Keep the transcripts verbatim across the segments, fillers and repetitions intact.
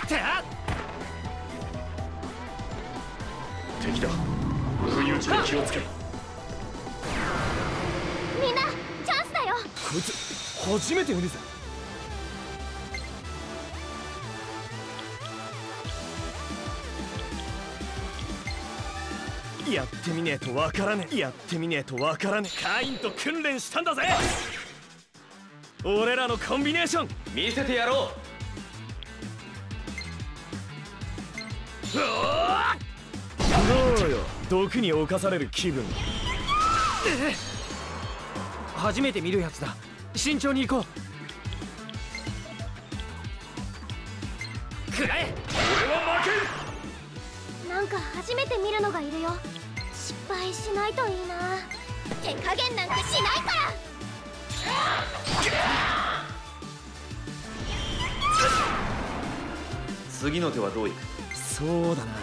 てあ敵だ。不意打ちに気をつけろ。 みんなチャンスだよ。 こいつ初めて見るぜ。やってみねえとわからねえ。やってみねえとわからねえ。カインと訓練したんだぜ。俺らのコンビネーション見せてやろう。どうよ、毒に侵される気分。初めて見るやつだ。慎重に行こう。くらえ。俺は負けん。 なんか初めて見るのがいるよ。失敗しないといいな。手加減なんかしないから。 次の手はどういく？ そうだな。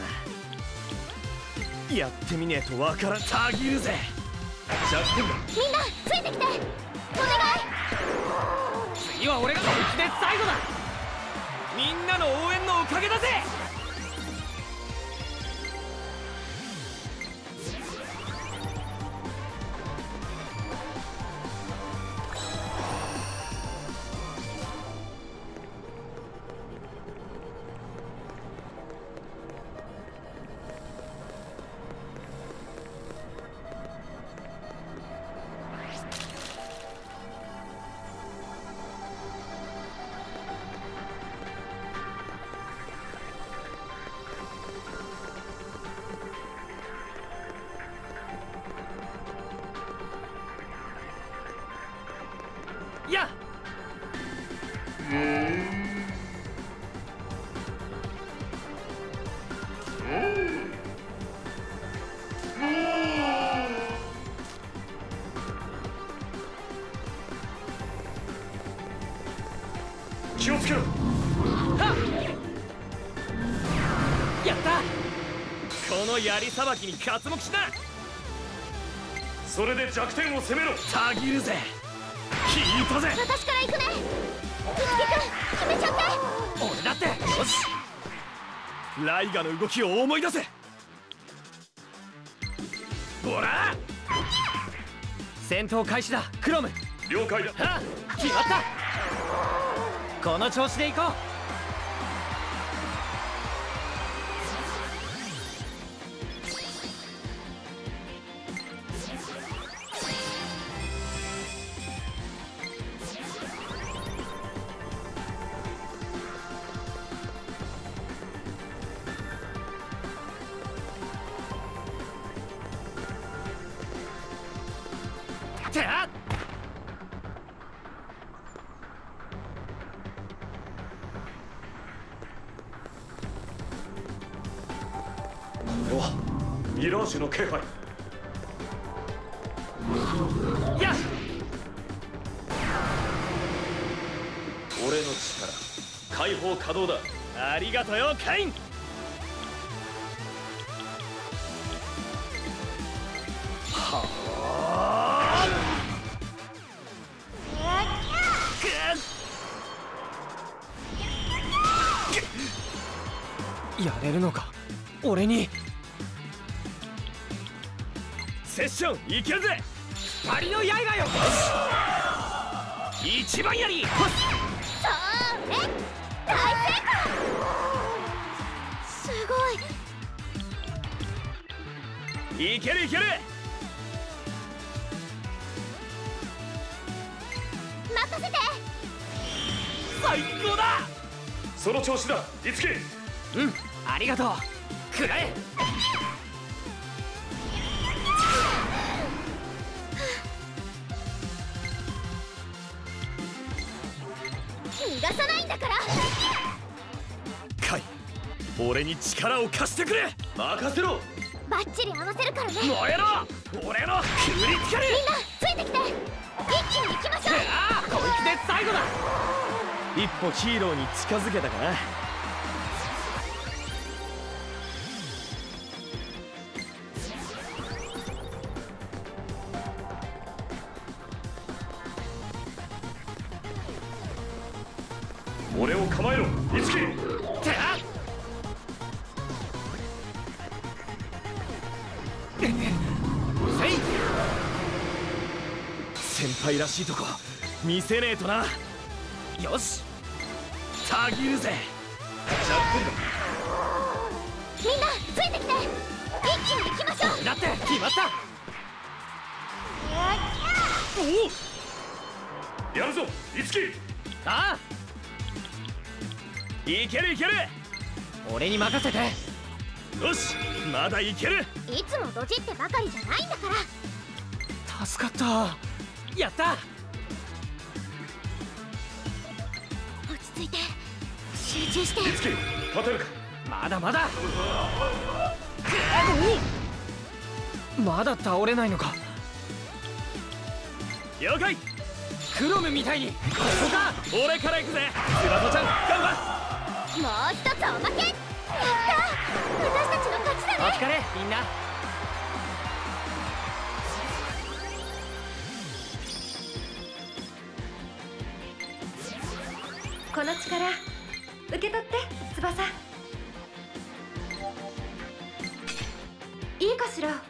やってみねえとわからん。たぎるぜ。弱点だ。 みんなついてきて。お願い。 次は俺が本気で最後だ。みんなの応援のおかげだぜ。やっ気をつけろ。 やった。この槍さばきに刮目しな。 それで弱点を攻めろ。 たぎるぜ。聞いたぜ。 私から行くね。樹君決めちゃって。 俺だって。よし。ライガの動きを思い出せ。ほら。戦闘開始だクロム。 了解だ。 はあ、決まった。この調子で行こう。てあっ。 ミラージュの気配。 やっ。 俺の力解放可能だ。 ありがとよカイン。はあ。やれるのか俺に。セッションいけるぜ。光の刃よ。一番やり。 それ大成功。すごい。 いけるいける。 任せて。 最高だ。 その調子だいつき。 うん、ありがとう。くらえ。 逃がさないんだから。 カイ、俺に力を貸してくれ。 任せろ。 バッチリ合わせるからね。 燃えろ俺のクリティカル。 みんなついてきて。一気に行きましょう。 ああ、本気で最後だ。一歩ヒーローに近づけたかな。 俺を構えろいつき。 てあ輩らしいとこ見せねえとな。よしたぎるぜ。じゃっくりみんなついてきて、一気に行きましょう。 だって決まった。 おお、やるぞいつき。 ああ、いけるいける。俺に任せて。よし、まだいける。 いつもドジってばかりじゃないんだから。 助かった。やった。 落ち着いて集中して。 いつき勝てるか。 まだまだ。まだ倒れないのか。了解。クロムみたいに。ここか。俺から行くぜ。翼ちゃん頑張る。 もう一つおまけ。やった、私たちの勝ちだね。 お疲れみんな。 この力受け取って翼。いいかしら。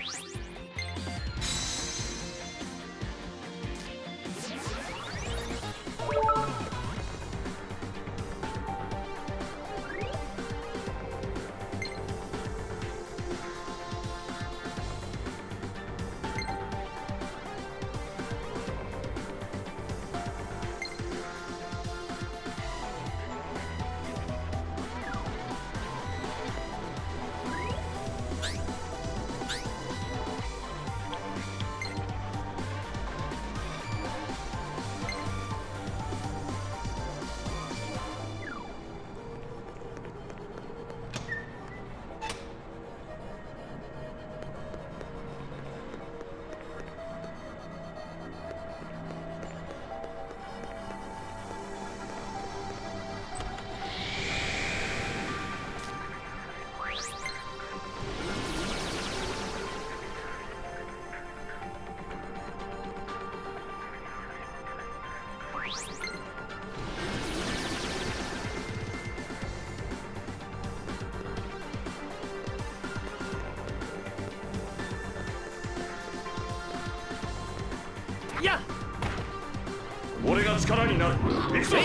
や俺が力になる。行くぞ。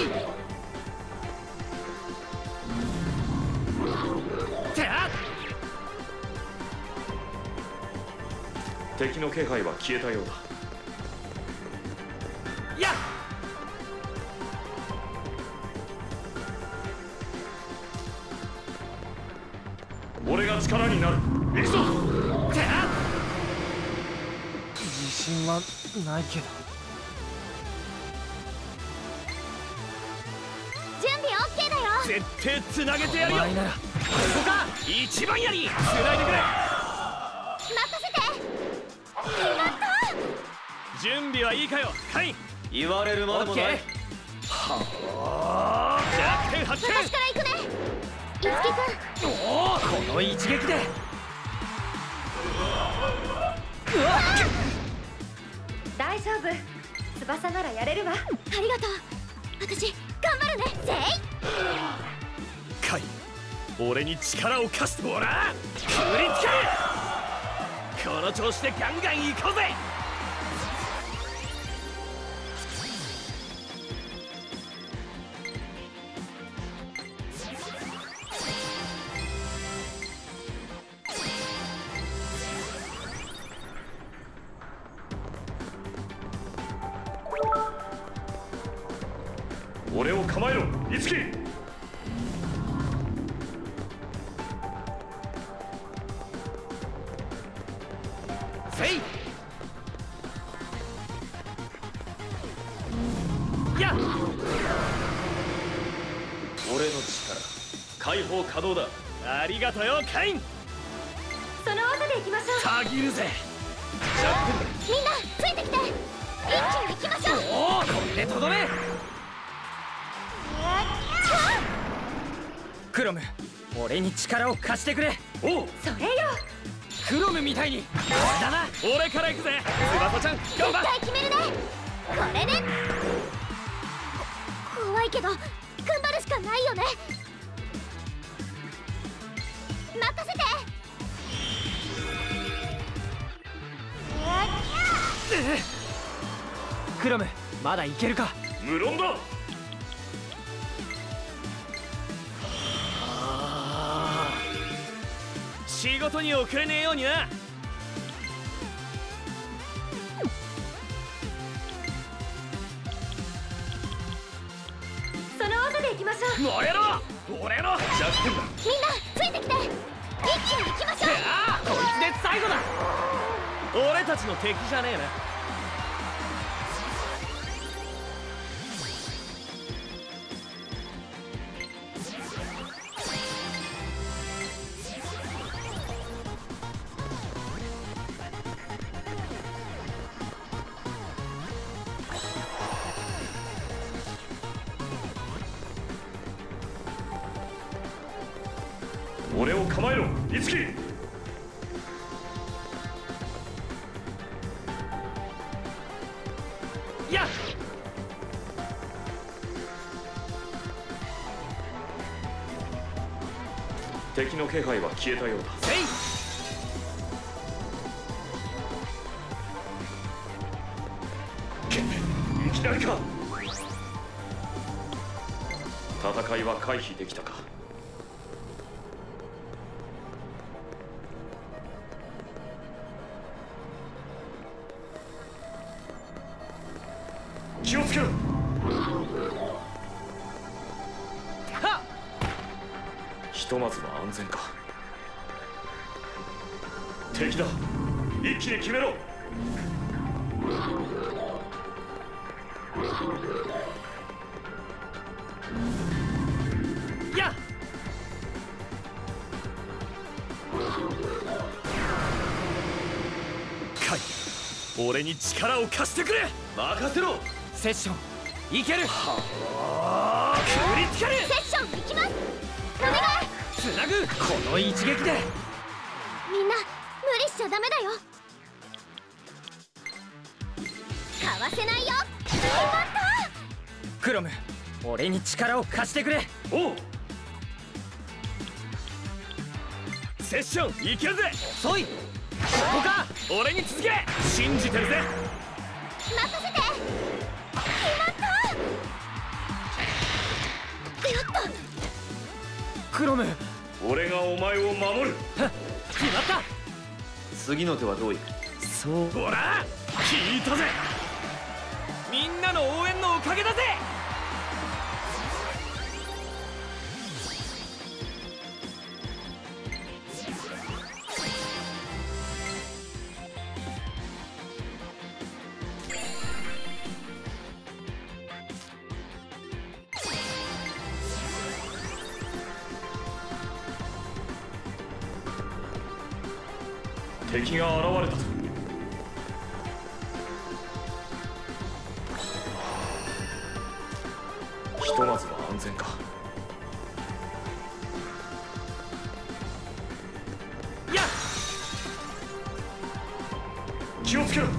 てあ。 敵の気配は消えたようだ。 や俺が力になる。行くぞ。 てあ。自信はないけど。 準備 オーケー だよ。 絶対つなげてやるよ。お前ならここか。一番やりつないでくれ。 任せて。やった。 準備はいいかよカイン。 言われるまでもない。 はあ、弱点発見。 私から行くね、いつきくん。 おお、この一撃で。うわっ、 大丈夫、翼ならやれるわ。 ありがとう。私頑張るね。ぜい。 カイン、俺に力を貸してもらう。振りつける。この調子でガンガン行こうぜ。 俺を構えろいつき。 せいや。 俺の力解放可能だ。 ありがとよカイン。 その技でいきましょう。 たぎるぜ。 みんなついてきて、一気に行きましょう。 おお、これでとどめ。クロム、俺に力を貸してくれ。 おう、 それよ。 クロムみたいに。俺だな。俺から行くぜ。翼ちゃん頑絶張っ。 対決めるね。これね。こ怖いけど頑張るしかないよね。任せて。 クロム、まだいけるか。 無論だ。 仕事に遅れねえようにな。 その技でいきましょう。 燃えろ俺の弱点だ。 みんなついてきて、一気に行きましょう。 ああ、こいつで最後だ。俺たちの敵じゃねえな。 俺を構えろ、いつき。 やっ敵の気配は消えたようだ。 せい。 いきなりか。戦いは回避できたか。気をつけろ。 はっ、 ひとまずは安全か。敵だ、一気に決めろ。 やっカイ、俺に力を貸してくれ。任せろ。セッションいける。はあ、くりつける。 セッション行きます。お願い。 つなぐ。この一撃で。 みんな無理しちゃダメだよ。かわせないよ。決まった。 クロム、俺に力を貸してくれ。 おう。 セッションいけるぜ。そい、ここか。俺に続け。信じてるぜ。 任せて。決まった。やった。 クロム、 俺がお前を守る。 はっ、決まった。 次の手はどういく。 そう。ほら聞いたぜ。みんなの応援のおかげだぜ。 敵が現れたぞ。ひとまずは安全か。 やっ、 気をつけろ。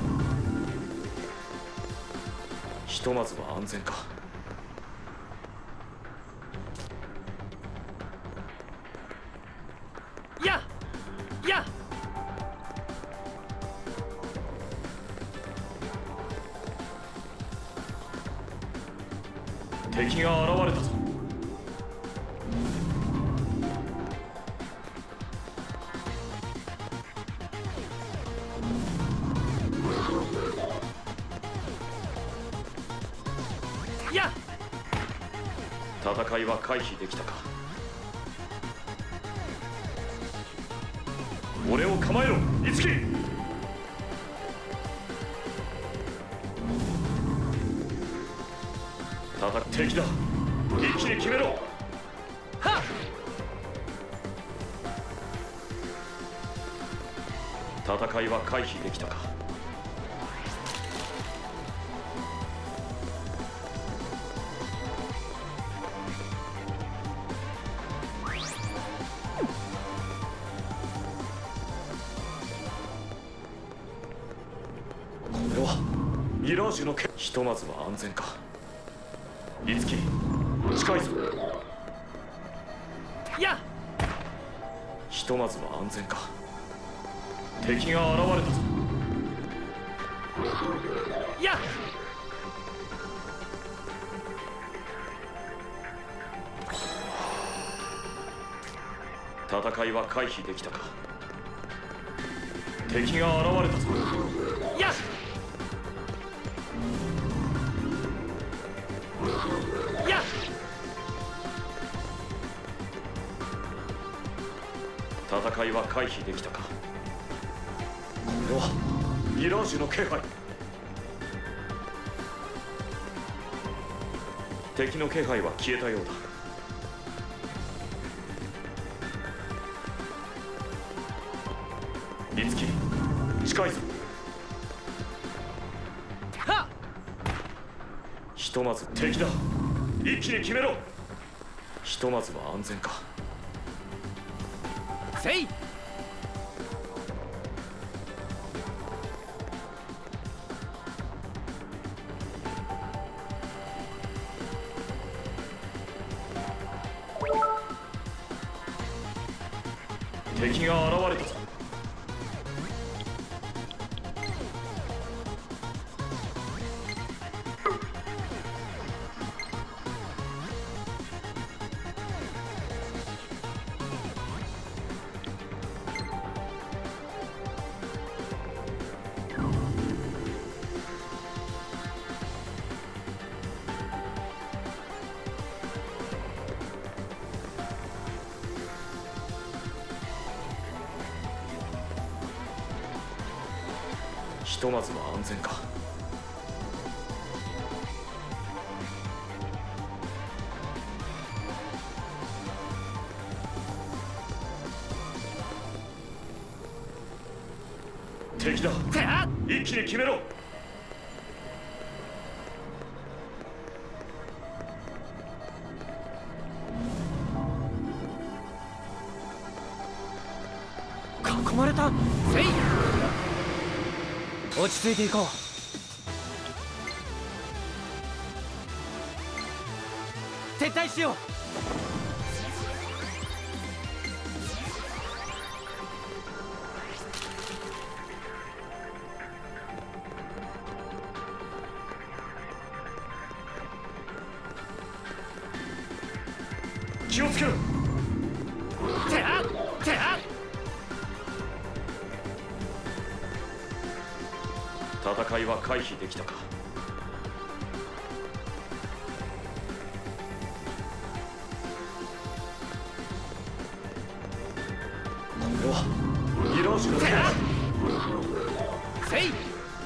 ひとまずは安全か。 やっやっ、 敵が現れたぞ。 やっ、 戦いは回避できたか。俺を構えろ、いつき。敵だ、一気に決めろ。 はっ、 戦いは回避できたか。これはミラージュのけ。ひとまずは安全か。いつき、近いぞ。 やっ、 ひとまずは安全か。敵が現れたぞ。 やっ、 戦いは回避できたか。敵が現れたぞ。 やっやっ戦いは回避できたか。これはミラージュの気配。敵の気配は消えたようだ。美月、近いぞ。 はっひとまず敵だ。一気に決めろ。ひとまずは安全か。 せい敵が現れたぞ。ひとまずは安全か。敵だ。 てあ一気に決めろ。 囲まれた。せい落ち着いていこう。撤退しよう。 気をつけろ。 てあてあ戦いは回避できたか。これはミラージュの気配。 せい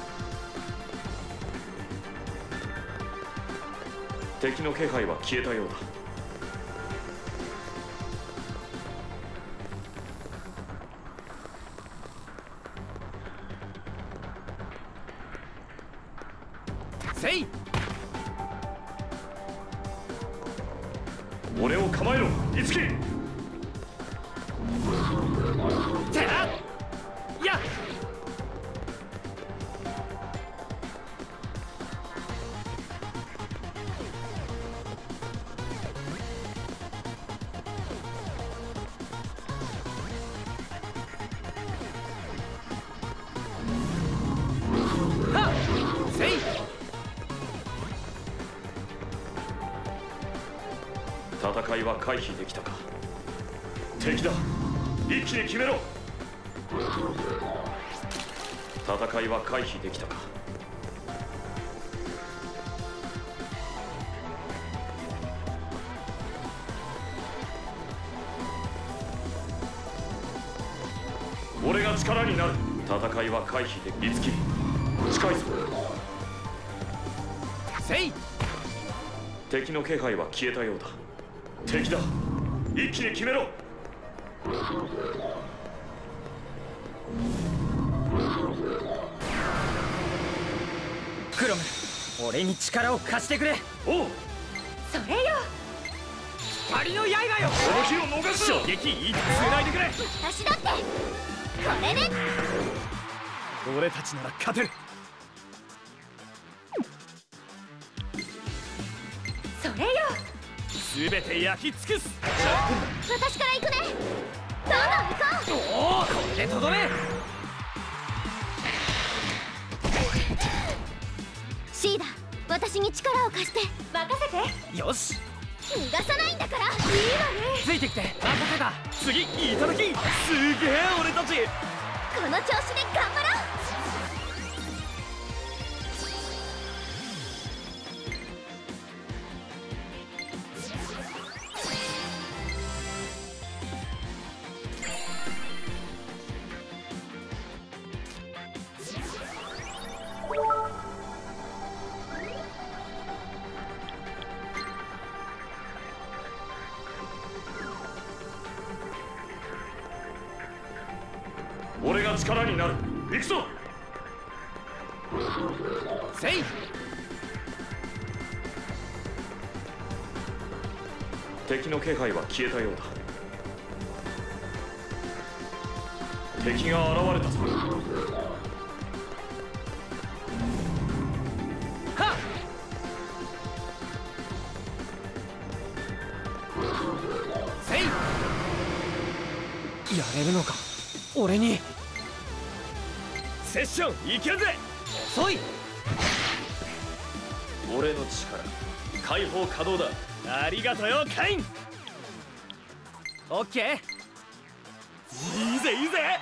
敵の気配は消えたようだ。 せい俺を構えろ、いつき。 てあやっはっせい戦いは回避できたか。敵だ。一気に決めろ。戦いは回避できたか。俺が力になる。戦いは回避でき。いつき、近いぞ。 せい敵の気配は消えたようだ。敵だ。一気に決めろ。 クロム、俺に力を貸してくれ。 おう。 それよ。 光の刃よ。 この日を逃すな。 衝撃いいつないでくれ。 私だってこれで俺たちなら勝てる。 それよ。 すべて焼き尽くす。 私から行くね。どんどん行こう。 おお、これでとどめ。 シーダ、私に力を貸して。 任せて。 よし、 逃がさないんだから。いいわね。 ついてきて。任せた。次いただき。すげえ俺たち。 この調子で頑張ろう。 俺が力になる。行くぞ。 せい。 敵の気配は消えたようだ。敵が現れたぞ。 はっ。せい。やれるのか俺に。セッションいけるぜ。遅い。 俺の力解放可能だ。 ありがとよカイン。オッケー。いいぜいいぜ。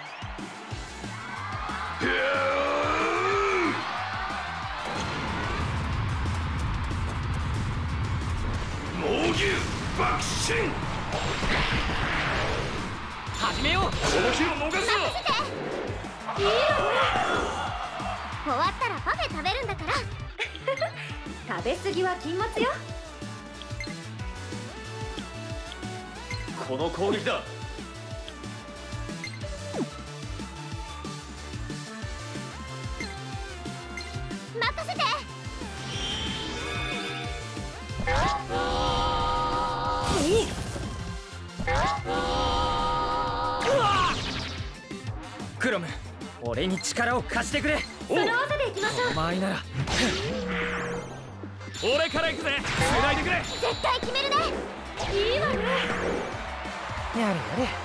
猛牛爆心。 始めよう。 この日を逃すな。 いいわね。終わったらパフェ食べるんだから。 食べ過ぎは禁物よ。 この攻撃だ。 任せて。 クロム、俺に力を貸してくれ。 その技でいきましょう。 お前なら俺から行くぜ。つないでくれ。 絶対決めるね。 いいわね。 やれやれ。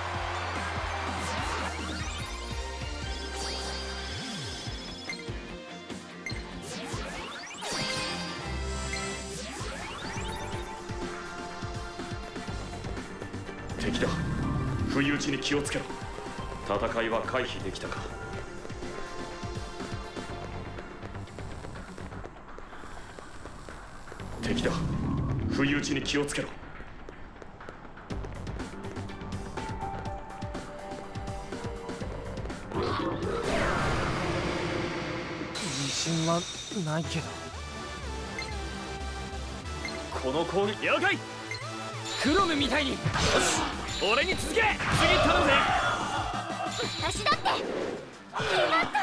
敵だ。不意打ちに気をつけろ。戦いは回避できたか。敵だ。不意打ちに気をつけろ。 自信はないけど。 この攻撃。 了解。クロムみたいに。よし、俺に続け。次頼むぜ。 私だって。やった。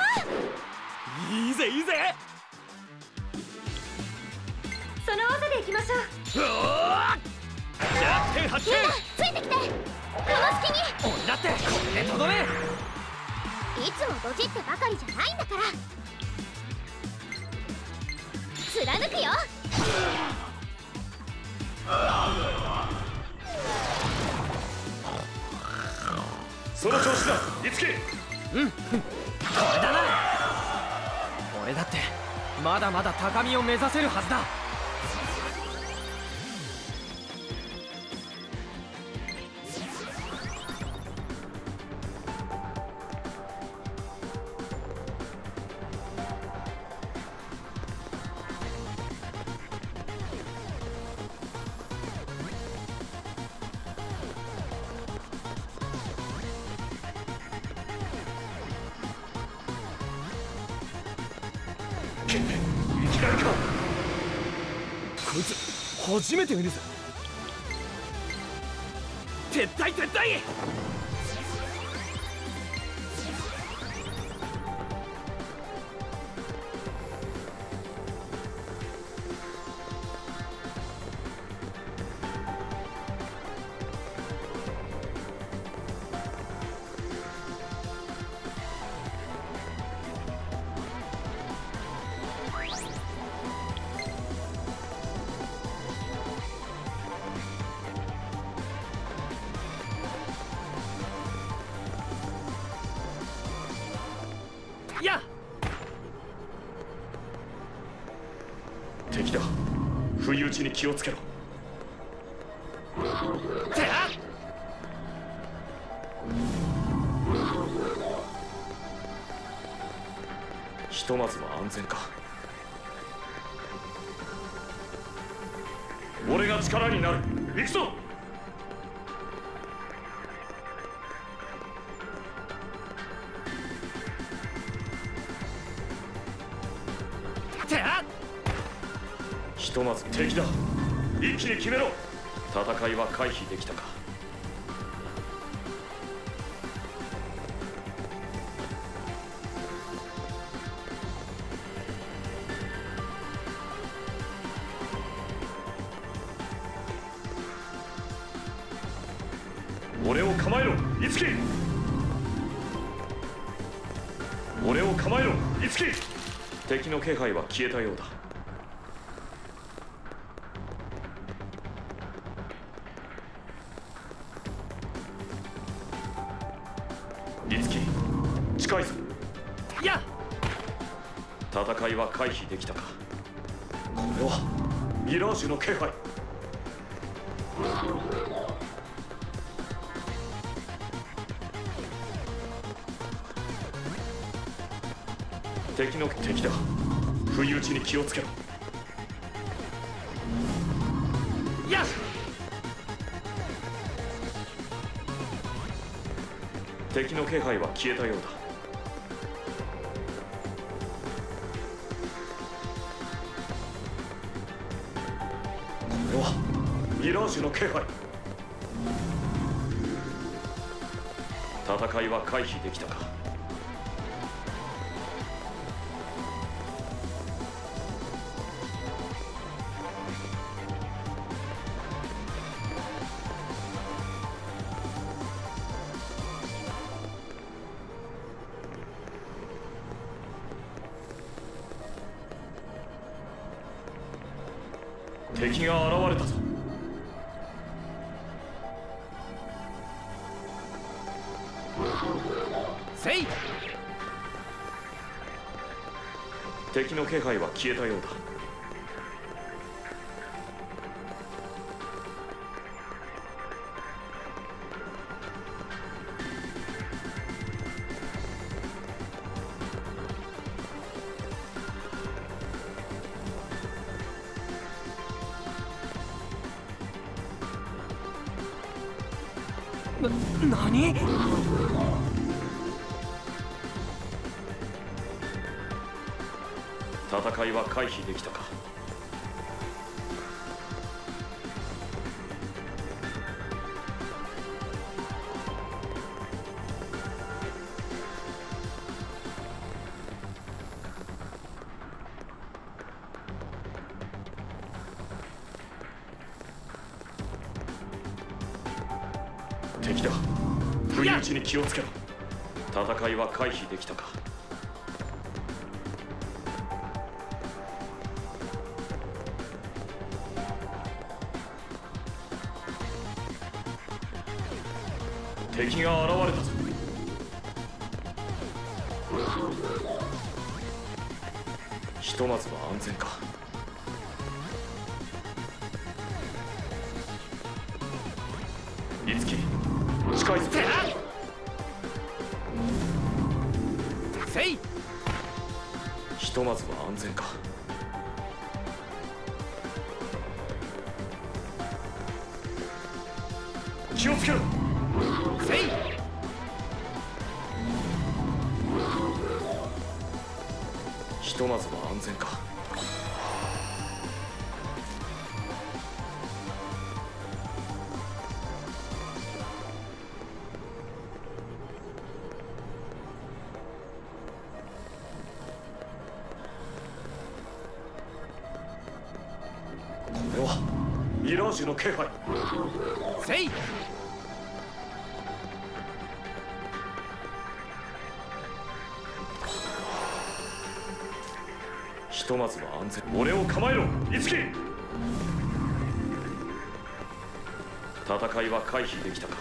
いいぜいいぜ。 その技でいきましょう。 うわー、弱点発見。 みんなついてきて。この隙に。 俺だってこれでとどめ。 いつもドジってばかりじゃないんだから。貫くよ。 その調子だ。いつき。 うん、これだな。俺だってまだまだ高みを目指せるはずだ。 いきなりか。 こいつ初めて見るぞ。撤退撤退。や敵だ。不意打ちに気をつけろ。 ひとまずは安全か。俺が力になる。行くぞ。ひとまず敵だ。一気に決めろ。戦いは回避できたか。俺を構えろ、いつき。俺を構えろ、いつき。敵の気配は消えたようだ。いつき、近いぞ。 や戦いは回避できたか。これはミラージュの気配。敵の敵だ。不意打ちに気をつけろ。 や敵の気配は消えたようだ。これはミラージュの気配。戦いは回避できたか。敵が現れたぞ。 せい。 敵の気配は消えたようだ。 な、何？ 戦いは回避できたか。敵だ。不意打ちに気をつけろ。戦いは回避できたか。敵が現れたぞ。ひとまずは安全か。いつき、近いぞ。 せい。 ひとまずは安全か。気をつけろ。 せい。 ひとまずは安全か。これはミラージュの気配。 せい。 ひとまずは安全。俺を構えろ、いつき。戦いは回避できたか。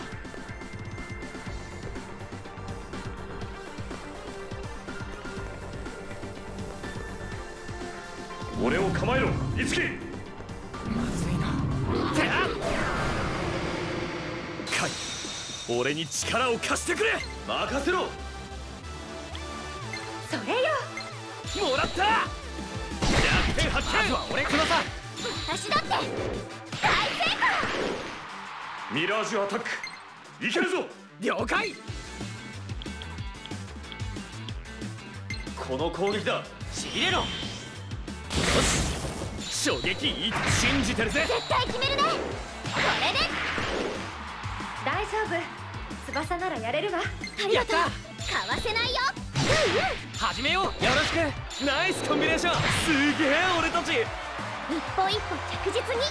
俺を構えろ、いつき。 まずいな。カイ、俺に力を貸してくれ。任せろ。 それよ。 もらった。弱点発見。まずは俺くださ。 私だって大成功。 ミラージュアタックいけるぞ。 了解。 この攻撃だ。 ちぎれろ。よし、衝撃いい。信じてるぜ。 絶対決めるね。これで大丈夫。翼ならやれるわ。 ありがとう。かわせないよ。うんうん。 始めよう。よろしく。ナイスコンビネーション。すげえ俺たち。 一歩一歩着実に。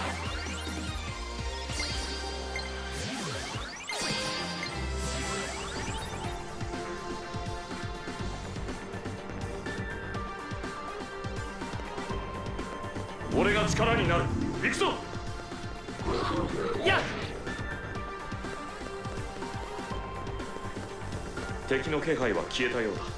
俺が力になる。行くぞ。 やっ。 敵の気配は消えたようだ。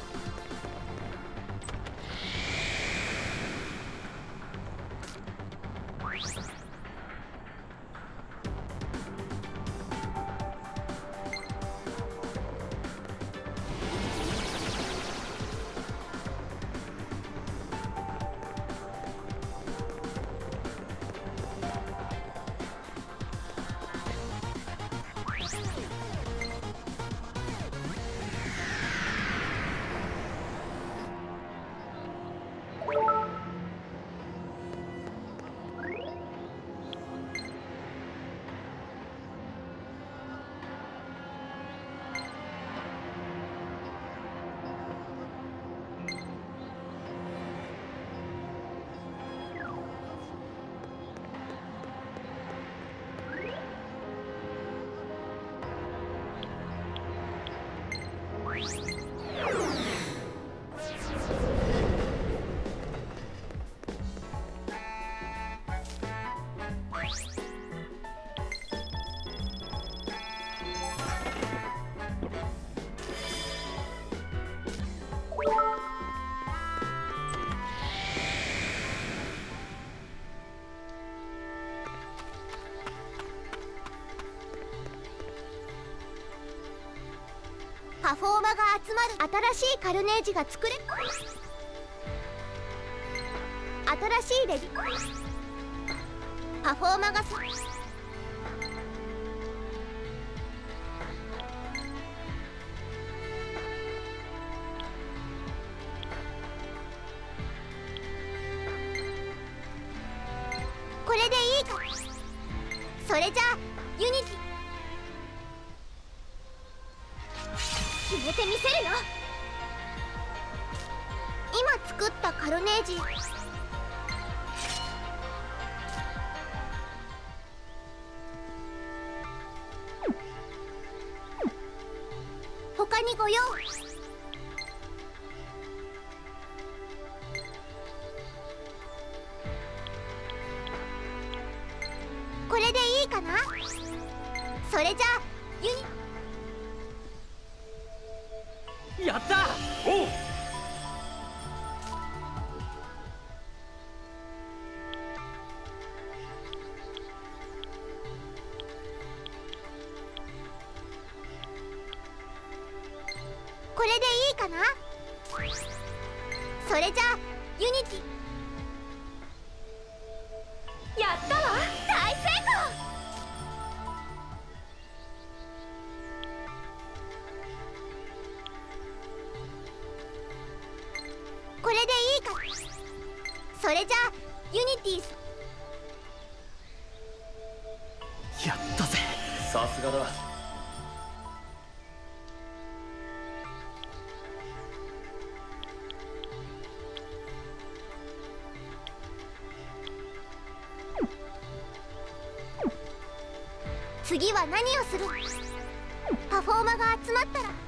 パフォーマが集まる。新しいカルネージが作れ。新しいレディパフォーマがすこれでいいか。それじゃあユニティ決めてみせるよ。今作ったカルネージ他にご用意。これでいいかな。それじゃあユニやった。 おう。 これでいいかな。それじゃあユニティやったわ。 大成功。これでいいか。それじゃあユニティやったぜ。 さすがだ。 次は何をする。パフォーマが集まったら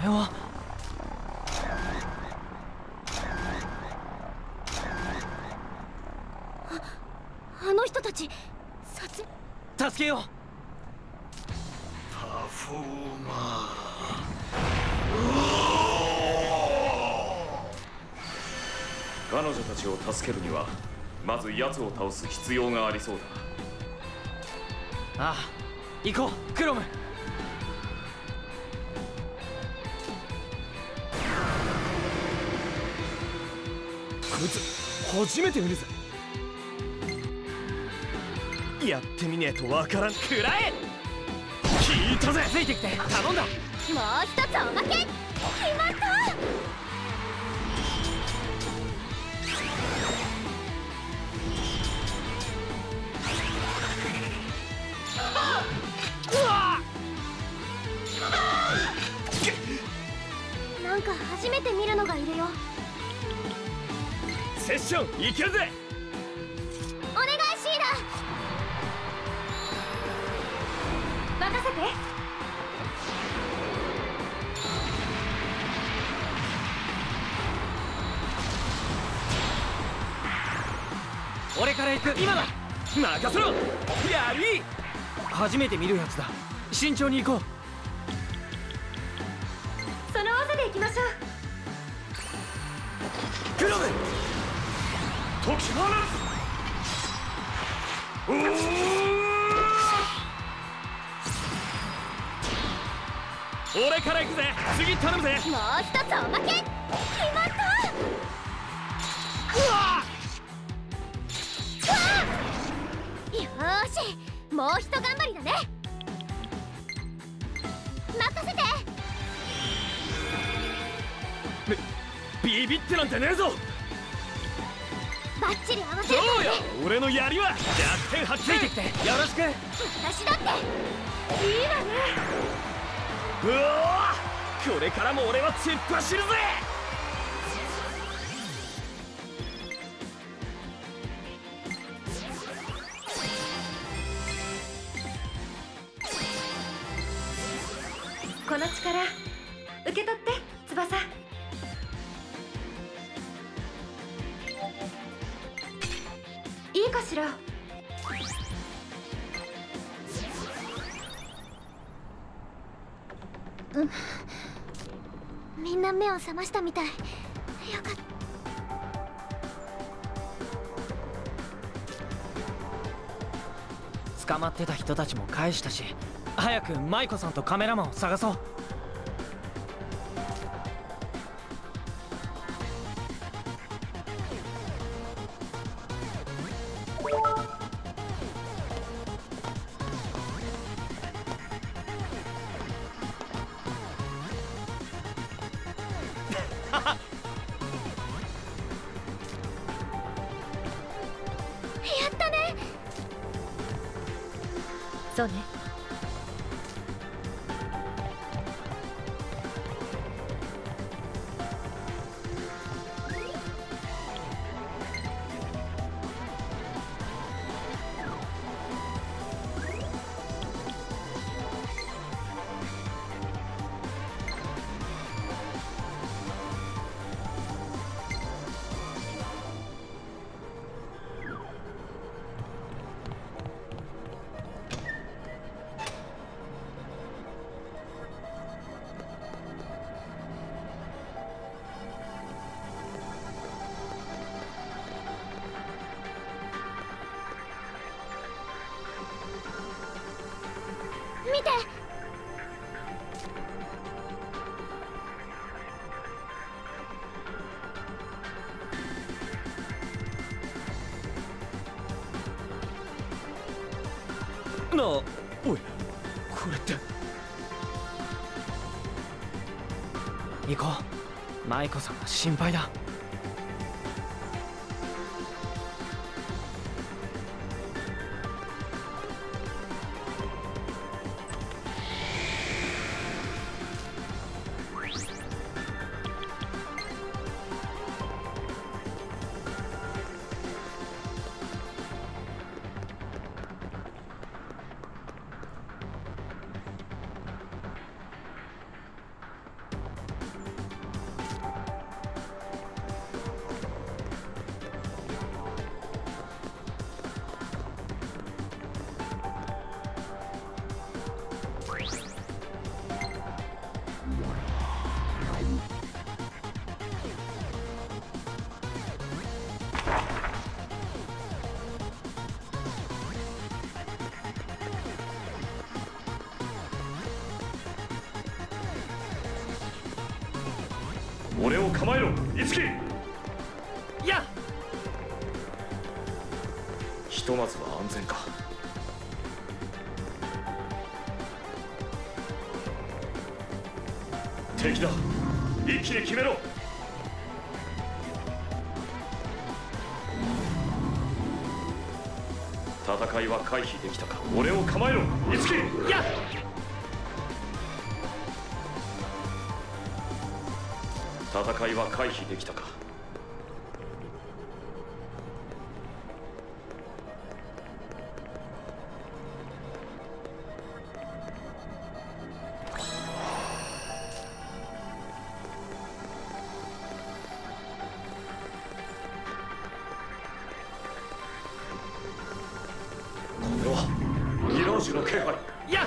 れは。 あの人たち殺助けよう。 パフォーマー。彼女たちを助けるにはまず奴を倒す必要がありそうだ。 ああ、行こうクロム。こいつ初めて見るぜ。やってみねえとわからん。くらえ。聞いたぜ。ついてきて頼んだ。 もう一つおまけ。決まった。なんか初めて見るのがいるよ。 セッションいけるぜ。 お願いシーラ。 任せて。 俺から行く。今だ。任せろ。やり。初めて見るやつだ。慎重に行こう。 その技で行きましょう。 クロム解き放つ。俺から行くぜ。次頼むぜ。 もう一つおまけ。決まった。 うわよーし、もうひと頑張りだね。任せて。 ビビってなんてねえぞ。 バッチリ合わせどるうよ。俺の槍は弱点発揮。ついてきてよろしく。 私だって。 いいわね。 うわこれからも俺は突っ走るぜ。 この力受け取って翼。いいかしら。 みんな目を覚ましたみたい。よかった。 捕まってた人たちも返したし、早く舞子さんとカメラマンを探そう。 やったね。 そうね。 見て。 なあ、おい、これって。行こう。舞子さんが心配だ。 俺を構えろ樹。 やひとまずは安全か。敵だ、一気に決めろ。戦いは回避できたか。俺を構えろ樹。 や戦いは回避できたか。これはミラージュの気配。 や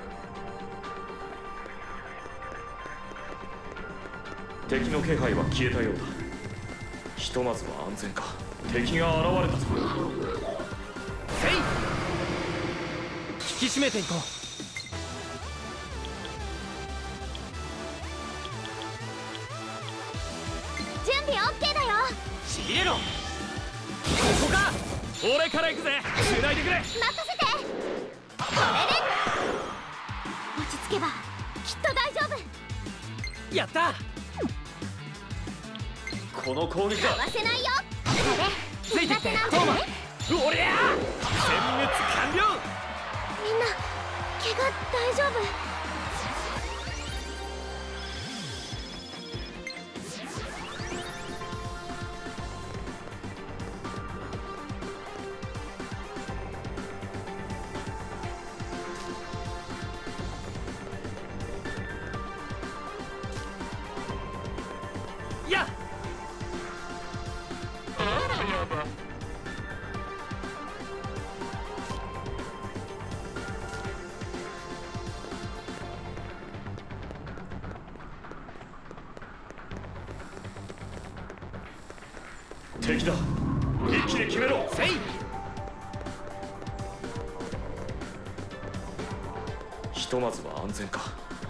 敵の気配は消えたようだ。ひとまずは安全か。敵が現れたぞ。 せい引き締めていこう。 準備 オーケー だよ。 ちぎれろ。ここか。俺から行くぜ。つないでくれ。 任せて。これで落ち着けばきっと大丈夫。 やった。 この攻撃だ。 かわせないよ。これついてきて苦手トーマ。 なんだね。 おりゃ殲滅完了。 みんな怪我大丈夫？ や敵だ、一気に決めろ。 せいひとまずは安全か。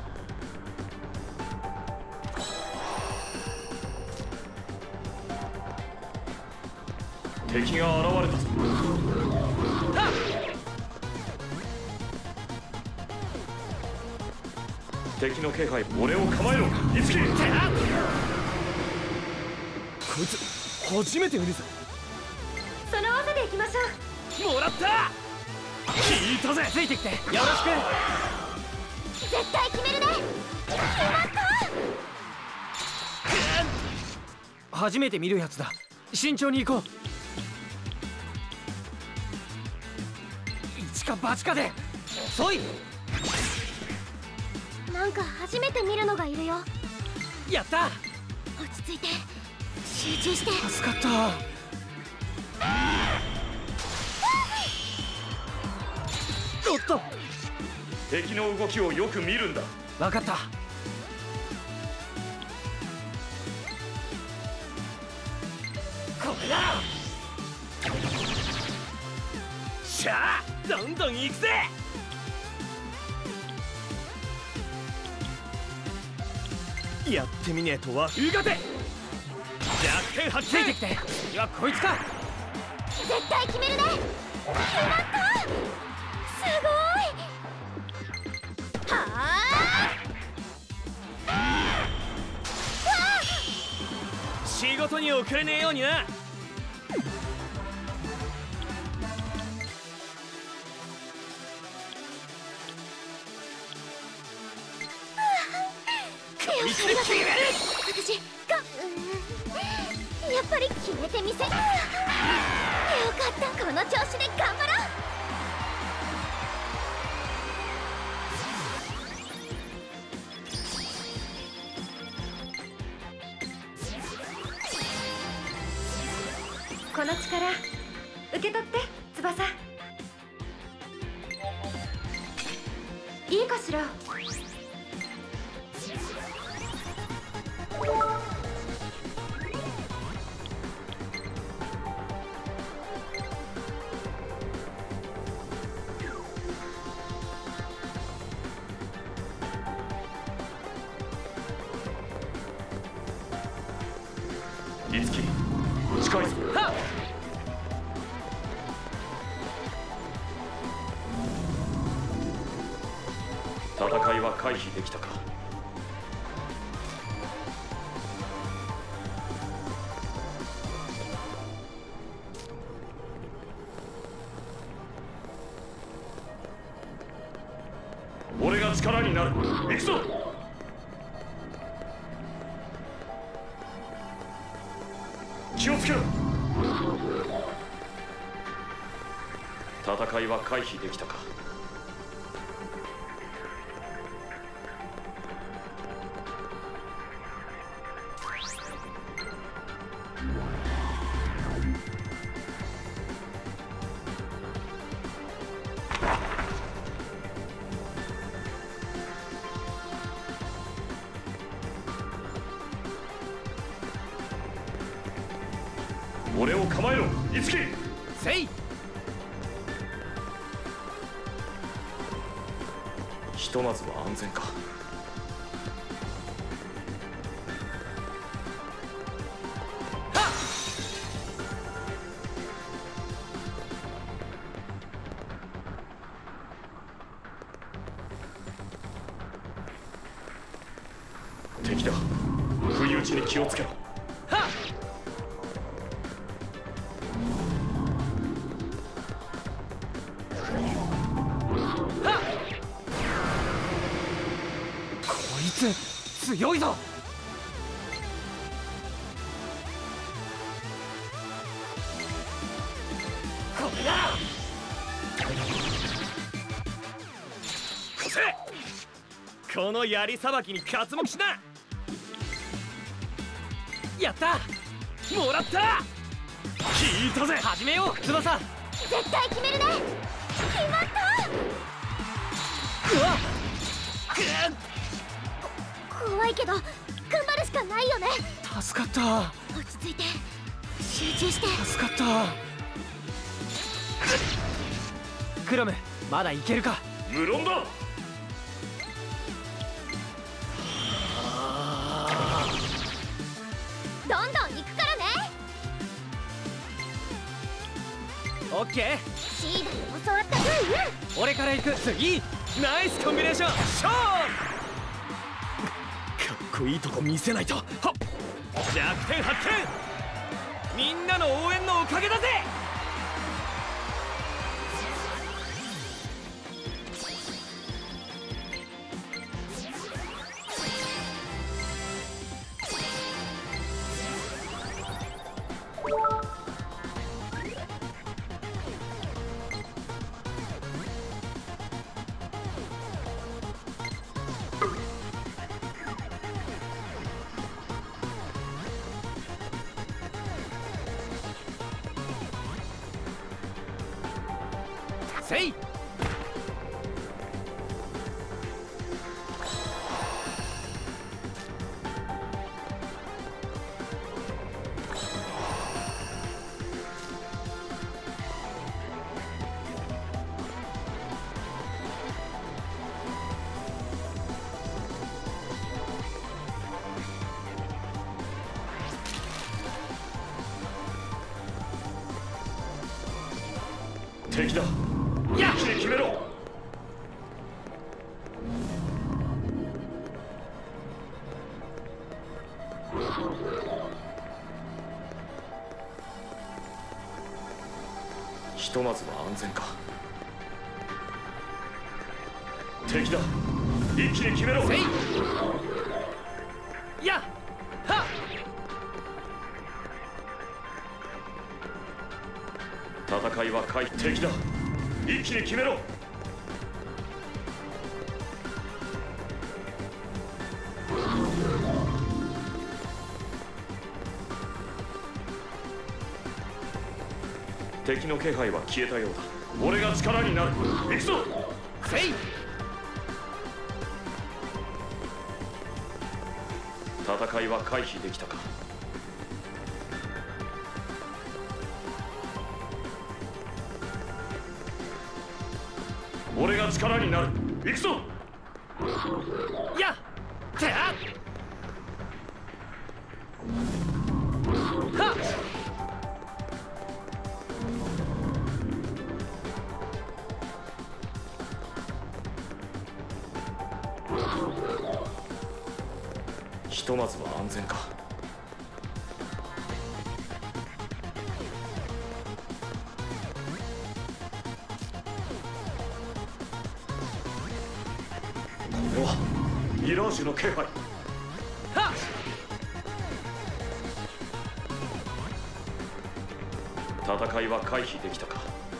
敵が現れたぞ。敵の気配。俺を構えろ樹。 こいつ初めて見るぜ。 その技でいきましょもらった。聞いたぜ。ついてきてよろし絶対決めるね。決まった。 く。初めて見るやつだ。慎重に行こう。一か八かで遅い。 なんか初めて見るのがいるよ。 やった。 落ち着いて集中して。 助かった。おっと。 敵の動きをよく見るんだ。 分かった。これだ。しゃあどんどん行くぜ。やってみねえとは。うがて弱点発揮。ついてきて。次はこいつか。 絶対決めるね。決まった。すごい。はあ。 仕事に遅れねえようにな。 私がうーんやっぱり決めてみせ。よかった。この調子で頑張ろう。 この力受け取って翼。いいかしら。 戦いは回避できたか。俺が力になる。行くぞ。気をつけろ。戦いは回避できたか。俺を構えろ、いつき。 せい。 ひとまずは安全か。敵だ。不意打ちに気をつけろ。 強いぞ。これだ。この槍さばきに刮目しな。やった、もらった。聞いたぜ。始めよう、翼。 絶対決めるね。決まった。 うわっ、 怖いけど頑張るしかないよね。 助かった。 落ち着いて集中して。 助かった。クラム、まだいけるか。 無論だ。 どんどん行くからね。 オッケー。 シードに教わった。うんうん。 俺から行く。次。ナイスコンビネーション。勝負。かっこいいとこ見せないと。はっ、弱点発見。みんなの応援のおかげだぜ。せい。 敵だ。一気に決めろ。ひとまずは安全か。敵だ。一気に決めろ。 せい。やっはっ。 戦いは回避。敵だ。一気に決めろ。敵の気配は消えたようだ。俺が力になる。行くぞ。 せい。 戦いは回避できたか。俺が力になる。行くぞ。 やってはっ。 ひとまずは安全か。これはミラージュの気配。 はっ戦いは回避できたか。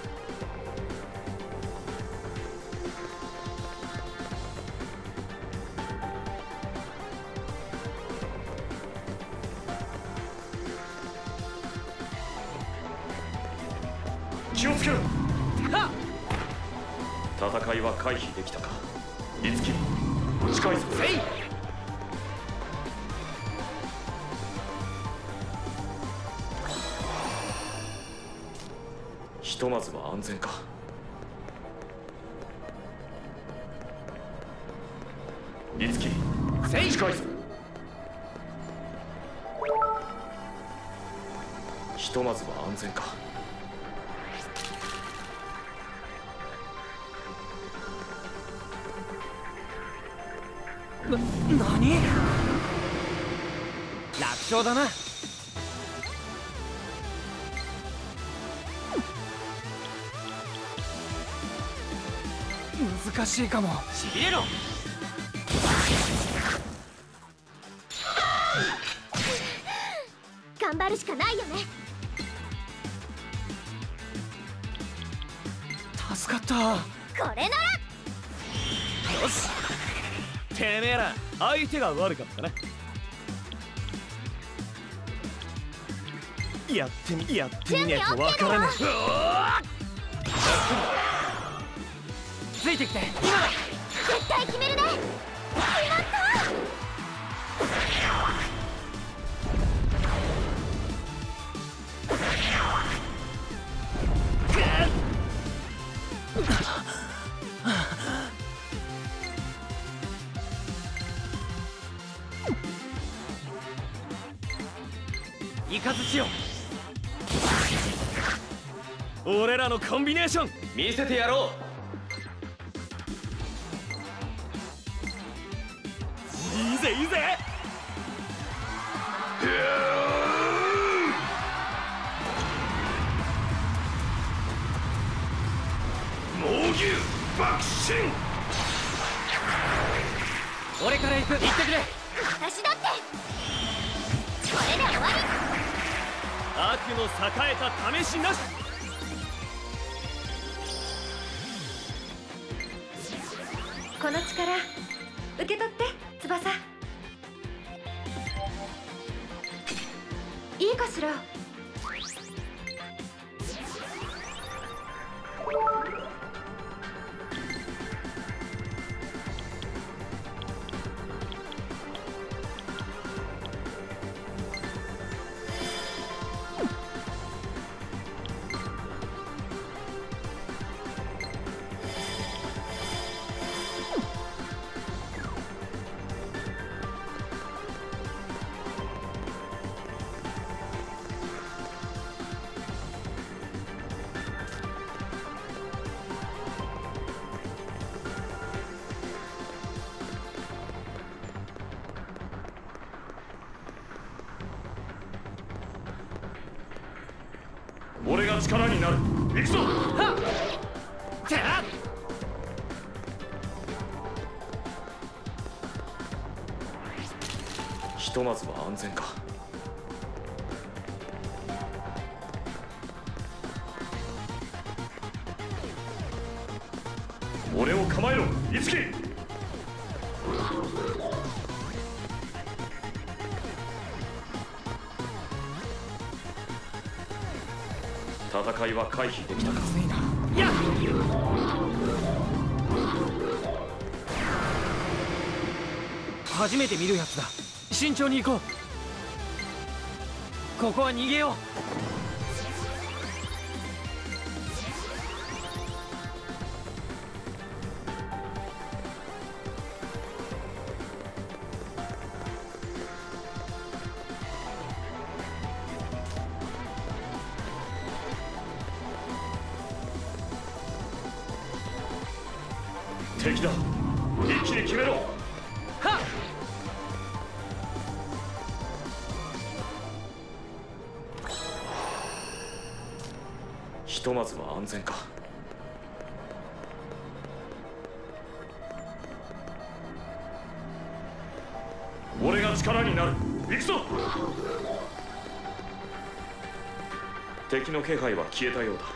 気をつけろ。 はっ戦いは回避できたか。いつき近いぞ。 せいひとまずは安全か。いつきせい近いぞ。ひとまずは安全か。 な、何？楽勝だな。難しいかも。しびれろ。 頑張るしかないよね。 助かった。 これなら。 よし、てめえら相手が悪かったな。やってみやってみねえとわからねえ。うわーついてきて。今だ。 絶対決めるね。決まった。 イカズチよ。俺らのコンビネーション見せてやろう。いいぜいいぜ。猛牛爆心。俺から行く。行ってくれ。 私だって。これで終わり。 悪の栄えた試しなし。 この力受け取って翼。いいかしら。 俺が力になる。行くぞ。 はってあっ。 ひとまずは安全か。俺を構えろ、いつき。戦いは回避できたか。 やっ初めて見るやつだ。慎重に行こう。ここは逃げよう。 敵だ。一気に決めろ。 はっひとまずは安全か。俺が力になる。行くぞ。敵の気配は消えたようだ。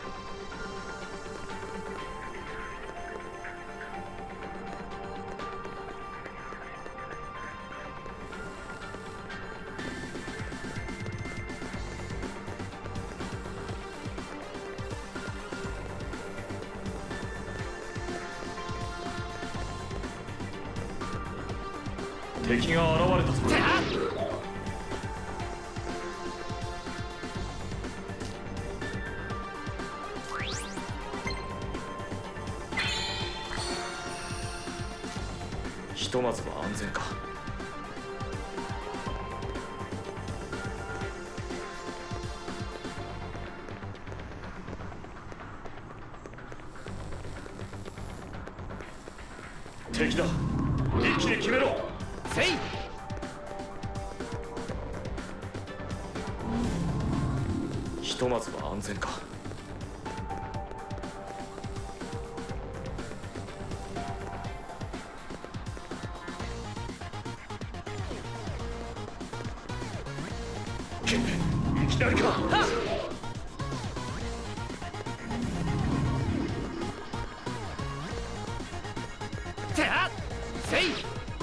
敵が現れたぞ。ひとまずは安全か。敵だ。一気に決めろ。せい。ひとまずは安全か。いきなりか。てあせい。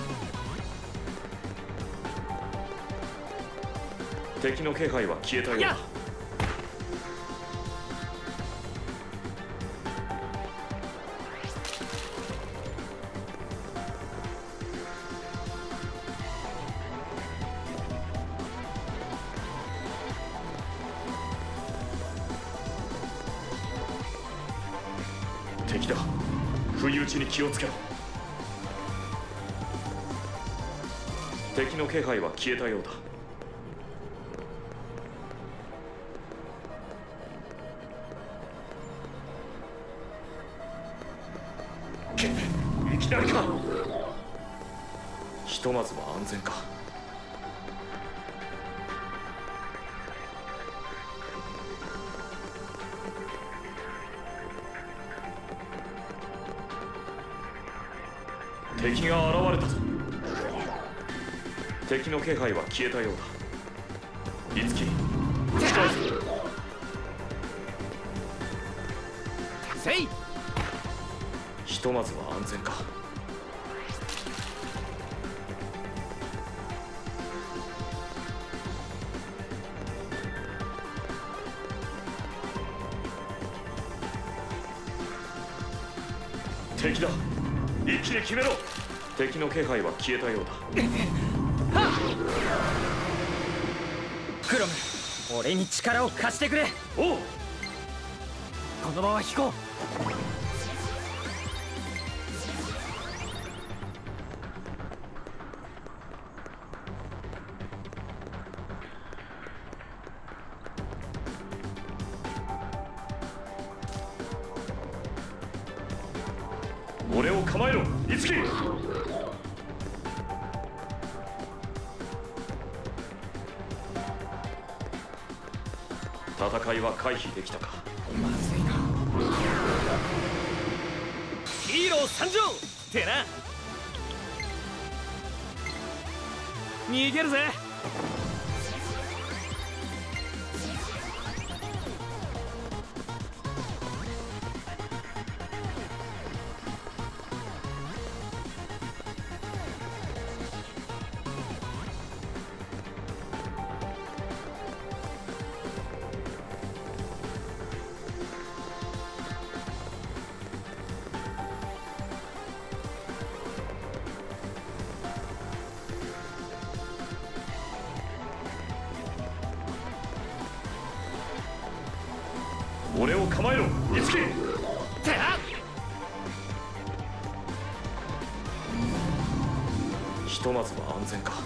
敵の気配は消えたようだ。敵だ。不意打ちに気をつけろ。敵の気配は消えたようだ。いきなりか。ひとまずは安全か。敵が現れたぞ。敵の気配は消えたようだ。いつき近いぞ。せい。ひとまずは安全か。敵だ。一気に決めろ。敵の気配は消えたようだ。 クロム、俺に力を貸してくれ。 おう。 このまま引こう。 俺を構えろ、いつき。戦いは回避できたか。 まずいな。ヒーロー参上ってな。逃げるぜ。 俺を構えろ、いつき。ひとまずは安全か。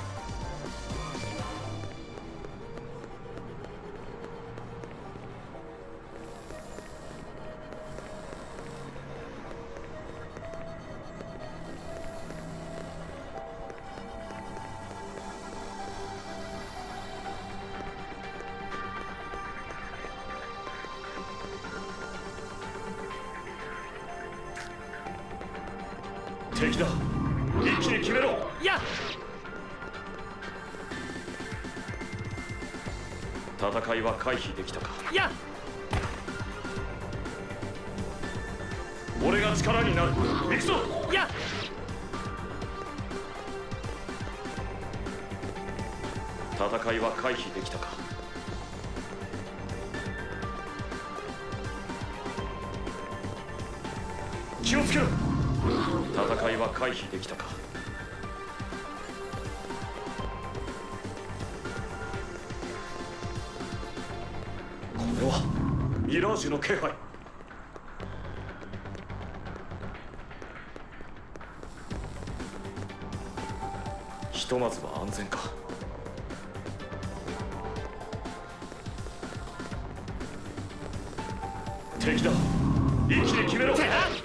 敵だ。一気に決めろ。 やっ戦いは回避できたか。 やっ俺が力になる。行くぞ。 やっ戦いは回避できたか。気をつけろ。戦いは回避できたか。これはミラージュの気配。ひとまずは安全か。敵だ。一気に決めろ。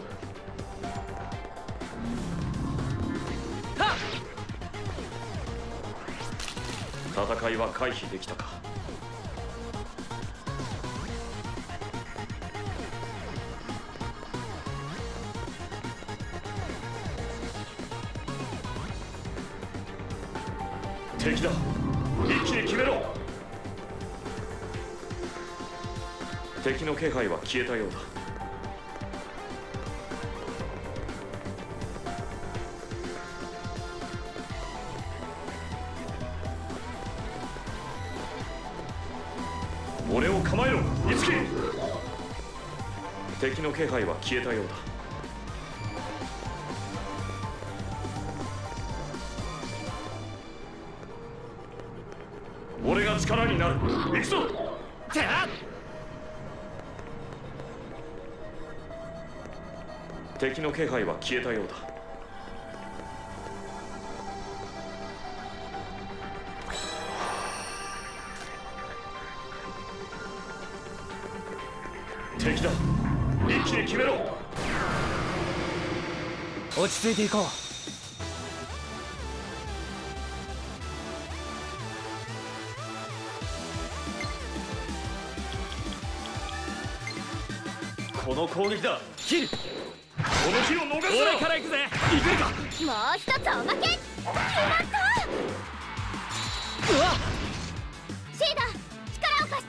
戦いは回避できたか。敵だ。一気に決めろ。敵の気配は消えたようだ。俺を構えろ、イツキ。敵の気配は消えたようだ。俺が力になる。行くぞ。 てあ敵の気配は消えたようだ。敵だ。一気に決めろ。 落ち着いていこう。 この攻撃だ。 切る。 この日を逃すな。 俺から行くぜ。行けるか。 もう一つおまけ。決まった。 うわっシーダ、力を貸して。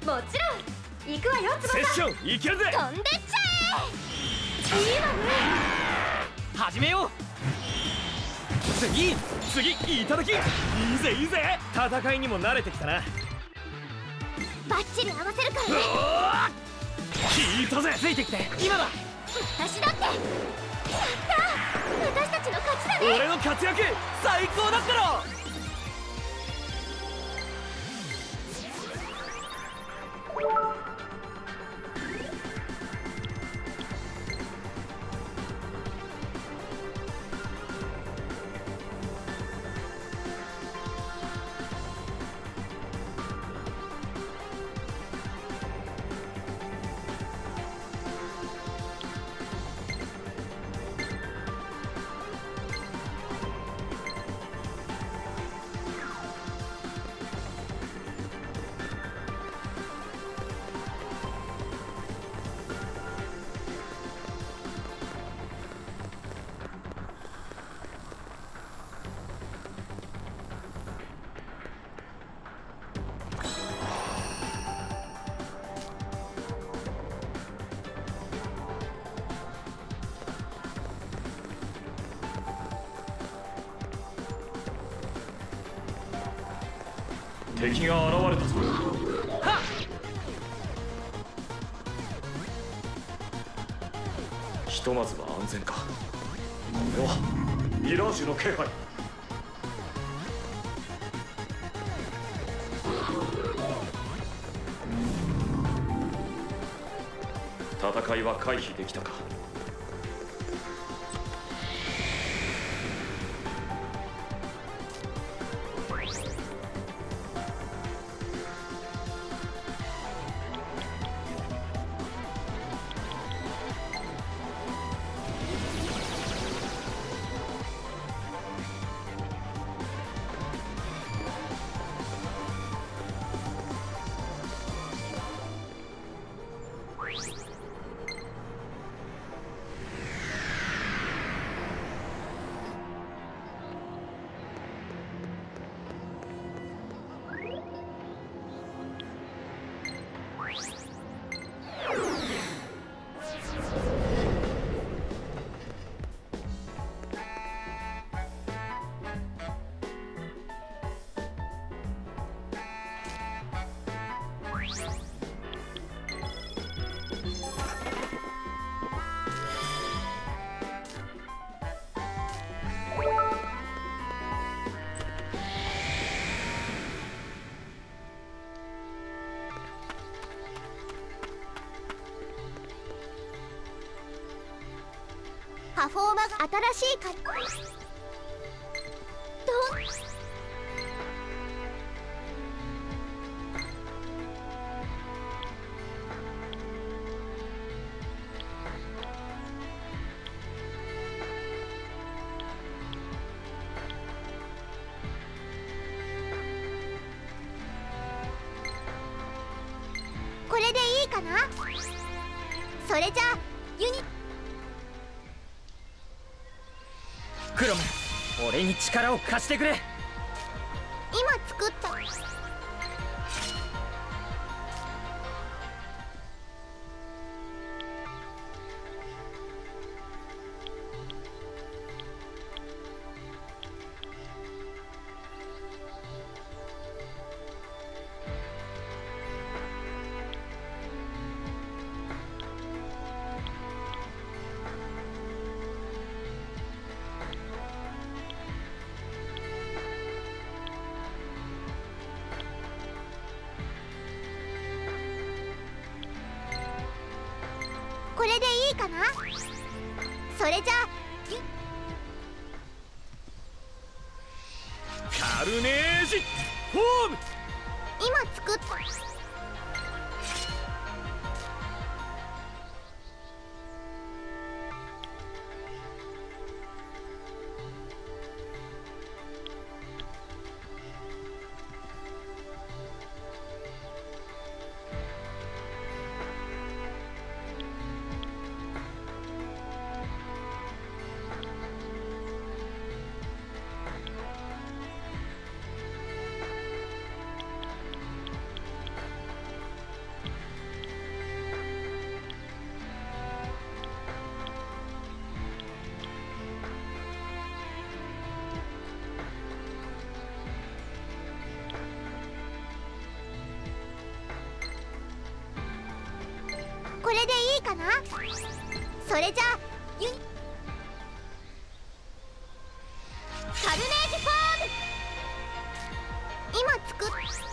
もちろん行くわよ翼。 セッションいけるぜ。 飛んでっちゃいいわね。 始めよう。次次いただき。いいぜいいぜ。戦いにも慣れてきたな。 え。バッチリ合わせるかうらね。 わ聞いたぜ。ついてきて。今だ。 私だって。やった。私たちの勝ちだね。 俺の活躍最高だったろ。 敵が現れたぞ。 はっひとまずは安全か。これはミラージュの気配。戦いは回避できたか。 パフォーマが新しいかどんこれでいいかな。それじゃあユニクロム、俺に力を貸してくれ。 今作ったこれでいいかな。それじゃあゆカルネージフォーム。 今作ったこれでいいかな。それじゃあユニカルネージフォーム。今作っ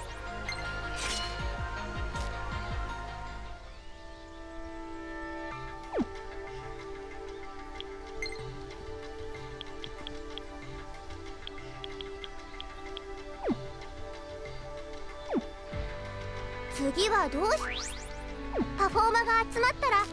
次はどうしパフォーマが集まったら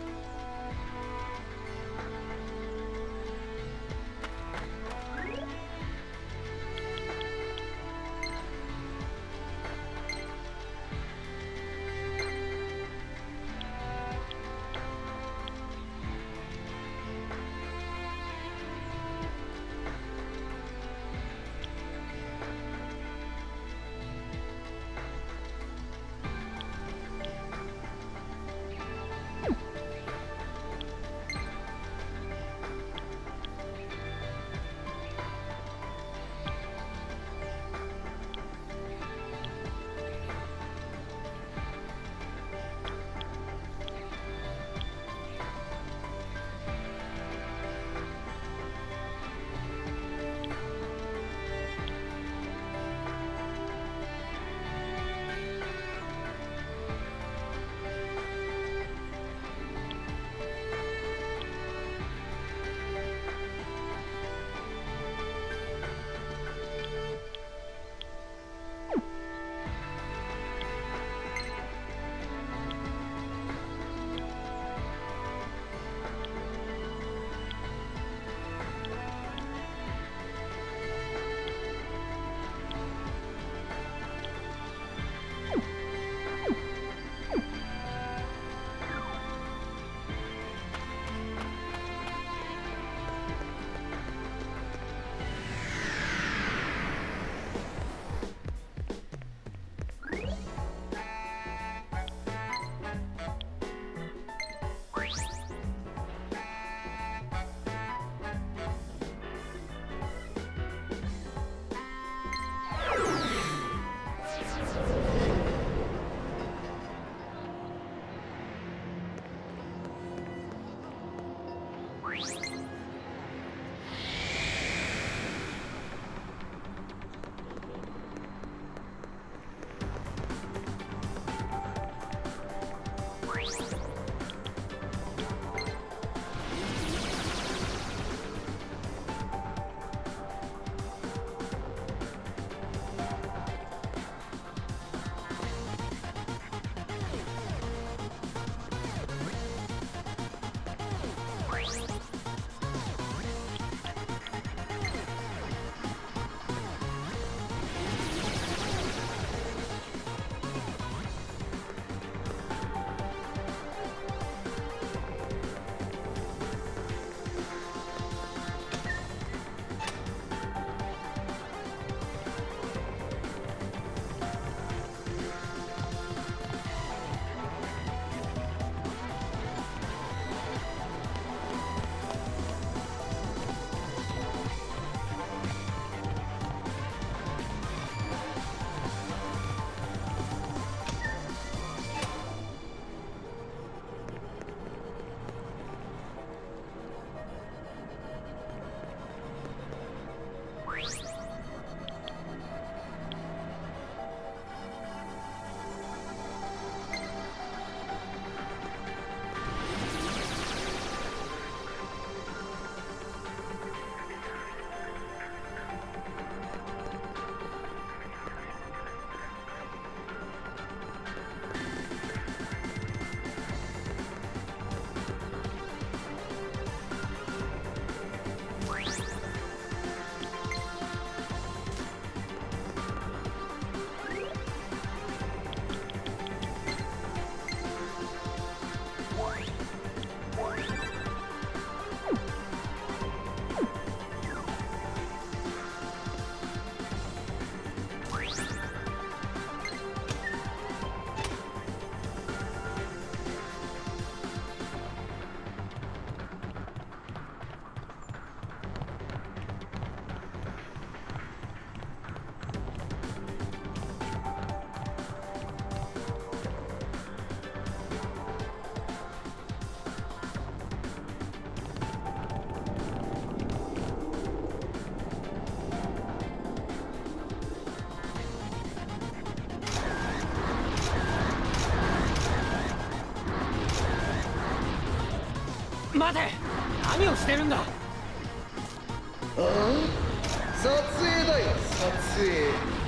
待て、何をしてるんだ。 ああ、撮影だよ、撮影。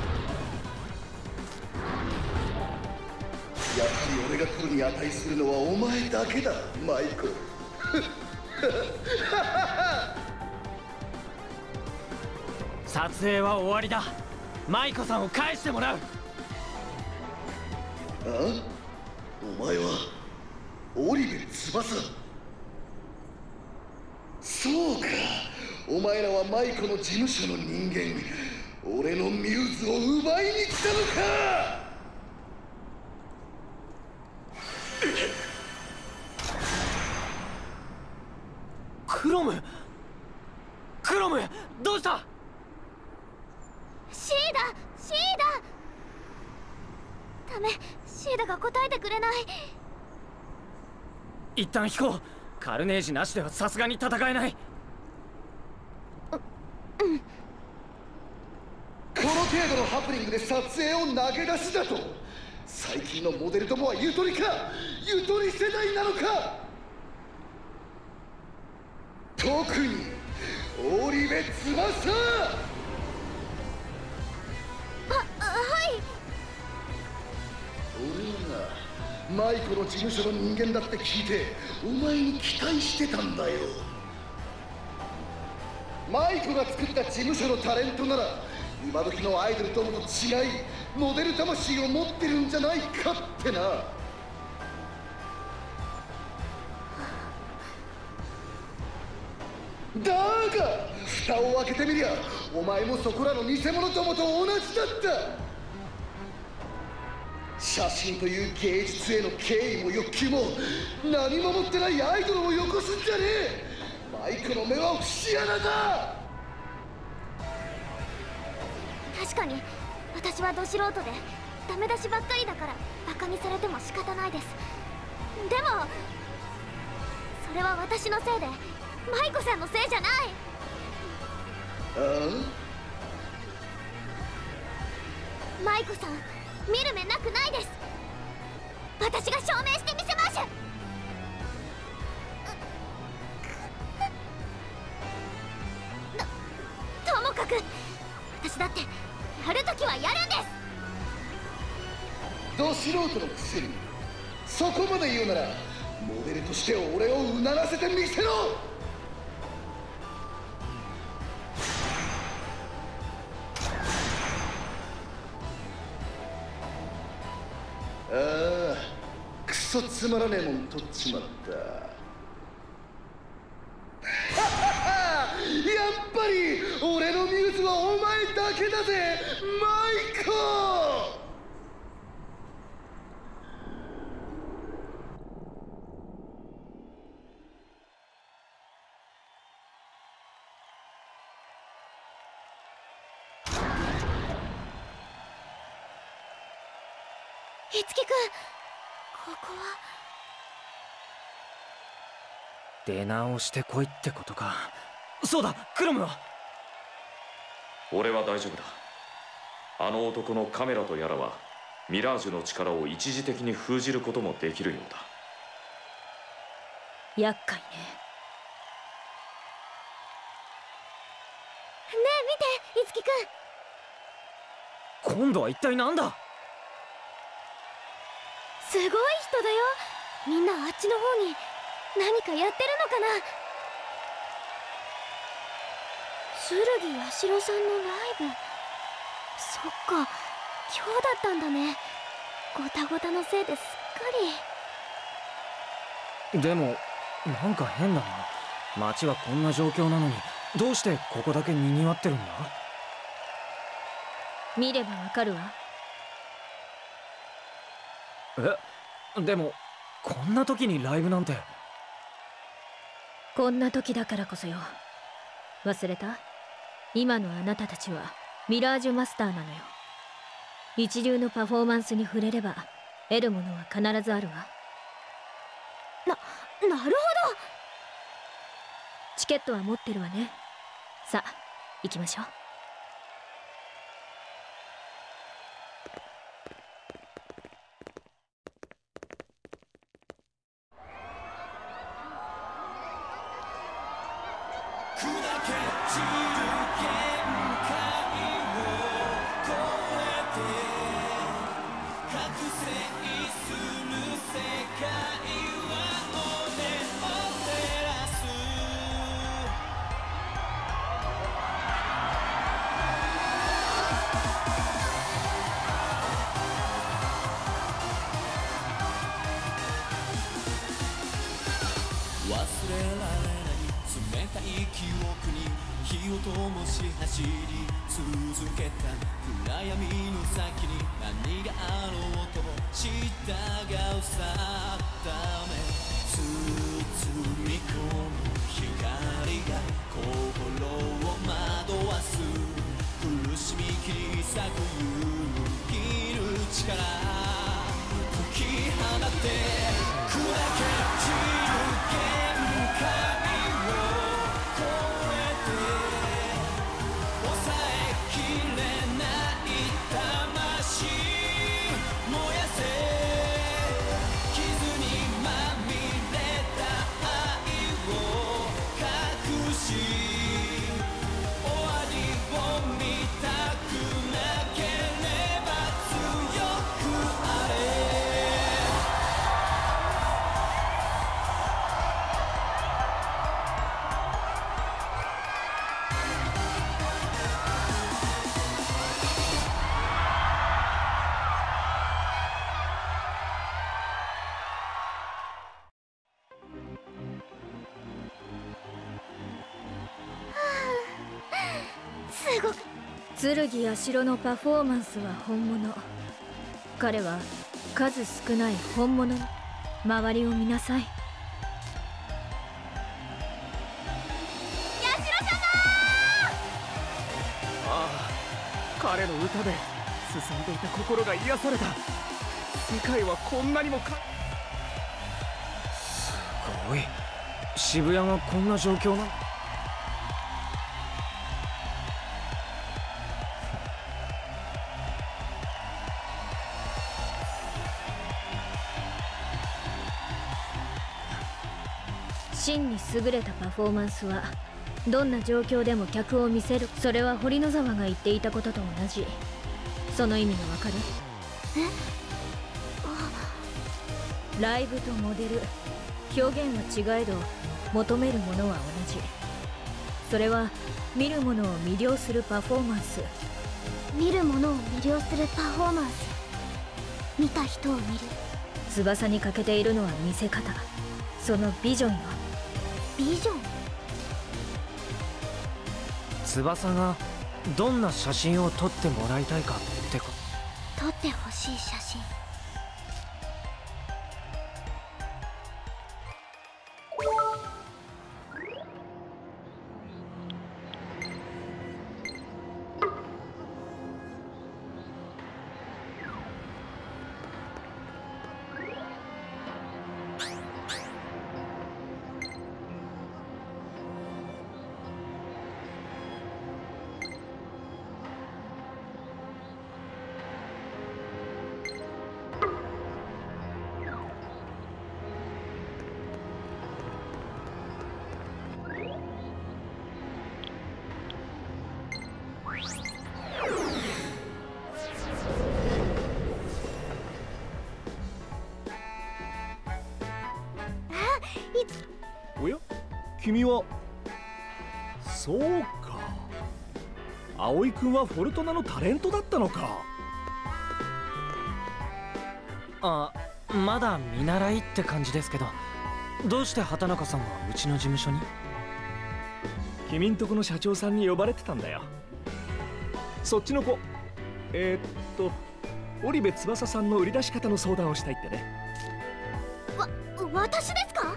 やはり俺が来るに値するのはお前だけだ、マイコ。 撮影は終わりだ。マイコさんを返してもらう。 ああ、お前は織部翼。そうか、お前らはマイコの事務所の人間。俺のミューズを奪いに来たのか。 クロム、クロム、どうした？ シーダ、シーダ。ダメ、シーダが答えてくれない。 一旦引こう。カルネージなしではさすがに戦えない。 うん。 この程度のハプニングで撮影を投げ出しだと。最近のモデルともはゆとりか、ゆとり世代なのか。特に織部翼。 は、はい。 俺はな、マイコの事務所の人間だって聞いてお前に期待してたんだよ。マイコが作った事務所のタレントなら今時のアイドルともと違いモデル魂を持ってるんじゃないかってな。だが蓋を開けてみりゃお前もそこらの偽物どもと同じだった。写真という芸術への敬意も欲求も何も持ってないアイドルをよこすんじゃねえ。マイクの目は節穴だ。 確かに私はど素人でダメ出しばっかりだからバカにされても仕方ないです。でもそれは私のせいでマイコさんのせいじゃない。 ああ、マイコさん見る目なくないです。私が証明してみせます。と、ともかく私だってやるときはやるんです。 ど素人のくせにそこまで言うならモデルとして俺をうならせてみせろ。ああ、クソつまらねえもん取っちまった。やっぱり俺のミューズはお前だけだぜ、マイコ。 いつきくん、ここは。 出直してこいってことか。そうだ、クロムは。 俺は大丈夫だ。あの男のカメラとやらはミラージュの力を一時的に封じることもできるようだ。 厄介ね。 ねえ見て、いつきくん。 今度は一体なんだ。 すごい人だよ。みんなあっちの方に何かやってるのかな。剣八代さんのライブ。そっか、今日だったんだね。ごたごたのせいですっかり。でもなんか変だな。街はこんな状況なのにどうしてここだけ賑わってるんだ。 見ればわかるわ。 え、でもこんな時にライブなんて。 こんな時だからこそよ。忘れた？今のあなたたちはミラージュマスターなのよ。一流のパフォーマンスに触れれば得るものは必ずあるわ。 な、なるほど。 チケットは持ってるわね。さあ行きましょう。 剣やしろのパフォーマンスは本物。彼は数少ない本物。周りを見なさい。 ヤシロ様ああ、彼の歌で進んでいた心が癒された。世界はこんなにもか。すごい、渋谷がこんな状況な。 真に優れたパフォーマンスはどんな状況でも客を見せる。それは堀野沢が言っていたことと同じ。その意味がわかる？え？ライブとモデル、表現は違えど求めるものは同じ。それは見る者を魅了するパフォーマンス。 見る者を魅了するパフォーマンス。見た人を見る。 翼に欠けているのは見せ方。そのビジョンよ。 ビジョン？ 翼がどんな写真を撮ってもらいたいかってか。 撮ってほしい写真。 おや、君は。そうか、葵君はフォルトナのタレントだったのか。あ、まだ見習いって感じですけど、どうして畑中さんがうちの事務所に？君んとこの社長さんに呼ばれてたんだよ。そっちの子、えー、っと織部翼さんの売り出し方の相談をしたいってね。 わ、私ですか？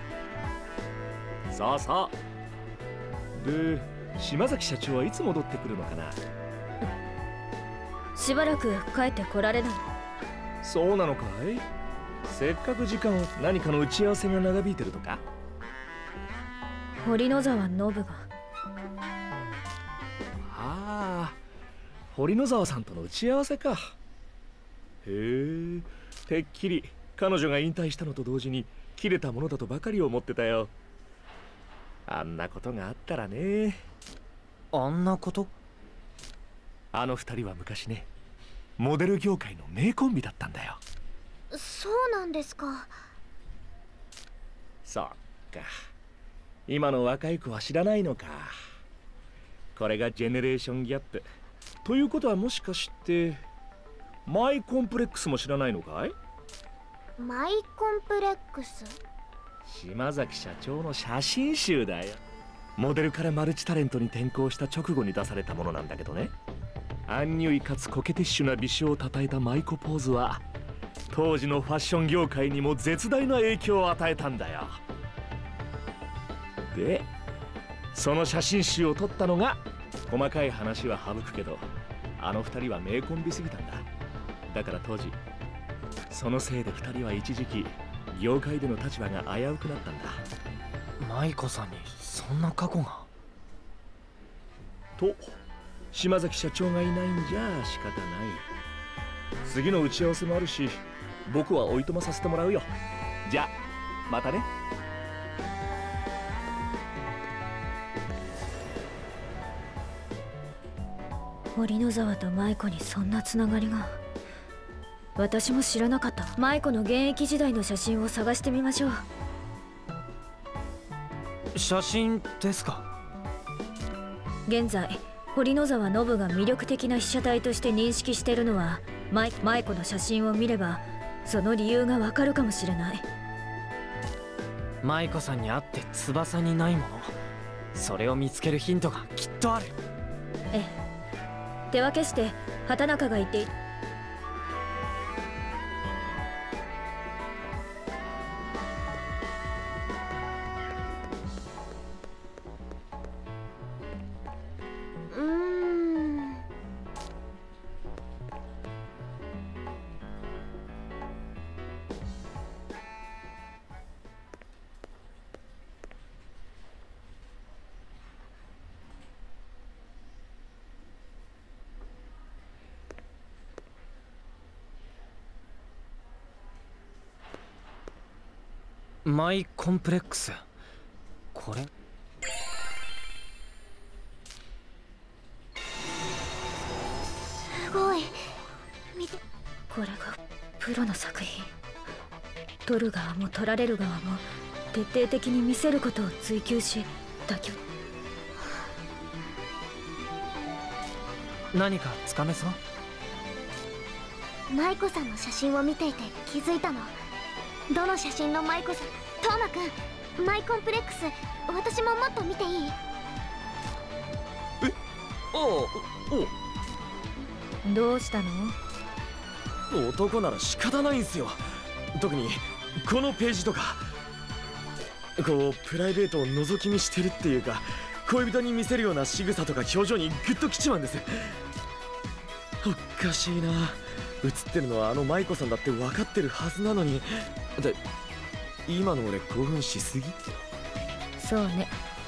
さあさあ。で、島崎社長はいつ戻ってくるのかな。 しばらく帰ってこられない。 そうなのかい？せっかく時間、何かの打ち合わせが長引いてるとか。 堀野沢ノブが。 ああ、堀野沢さんとの打ち合わせか。へえ、てっきり彼女が引退したのと同時に切れたものだとばかり思ってたよ。 あんなことがあったらね。 あんなこと？ あの二人は昔ね、モデル業界の名コンビだったんだよ。 そうなんですか。 そっか、今の若い子は知らないのか。これがジェネレーションギャップということは、もしかしてマイコンプレックスも知らないのかい？ マイコンプレックス？ 島崎社長の写真集だよ。モデルからマルチタレントに転向した直後に出されたものなんだけどね、アンニュイかつコケティッシュな美少をたたえたマイコポーズは当時のファッション業界にも絶大な影響を与えたんだよ。で、その写真集を撮ったのが、細かい話は省くけど、あの二人は名コンビすぎたんだ。だから当時、そのせいで二人は一時期業界での立場が危うくなったんだ。 舞子さんにそんな過去が？ と、島崎社長がいないんじゃ仕方ない。次の打ち合わせもあるし、僕はおいとまさせてもらうよ。じゃあまたね。 堀野沢と舞子にそんなつながりが。私も知らなかった。舞子の現役時代の写真を探してみましょう。 写真ですか？ 現在堀野沢ノブが魅力的な被写体として認識しているのは、舞子の写真を見ればその理由がわかるかもしれない。 舞子さんに会って翼にないもの、それを見つけるヒントがきっとある。 ええ。手分けして畑中が言っていうーん。 マイコンプレックス、これ？ すごい。見て。 これがプロの作品。撮る側も撮られる側も徹底的に見せることを追求し、妥協。 何かつかめそう？ 舞子さんの写真を見ていて気づいたの。どの写真の舞子さん？トーマくん、マイコンプレックス、私ももっと見ていい？ え、ああ、 おどうしたの？ 男なら仕方ないんすよ。特にこのページとか、こうプライベートを覗き見してるっていうか、恋人に見せるような仕草とか表情にグッときちまうんです。おかしいな、写ってるのはあの舞子さんだって分かってるはずなのに。で、今の俺興奮しすぎ？ そうね。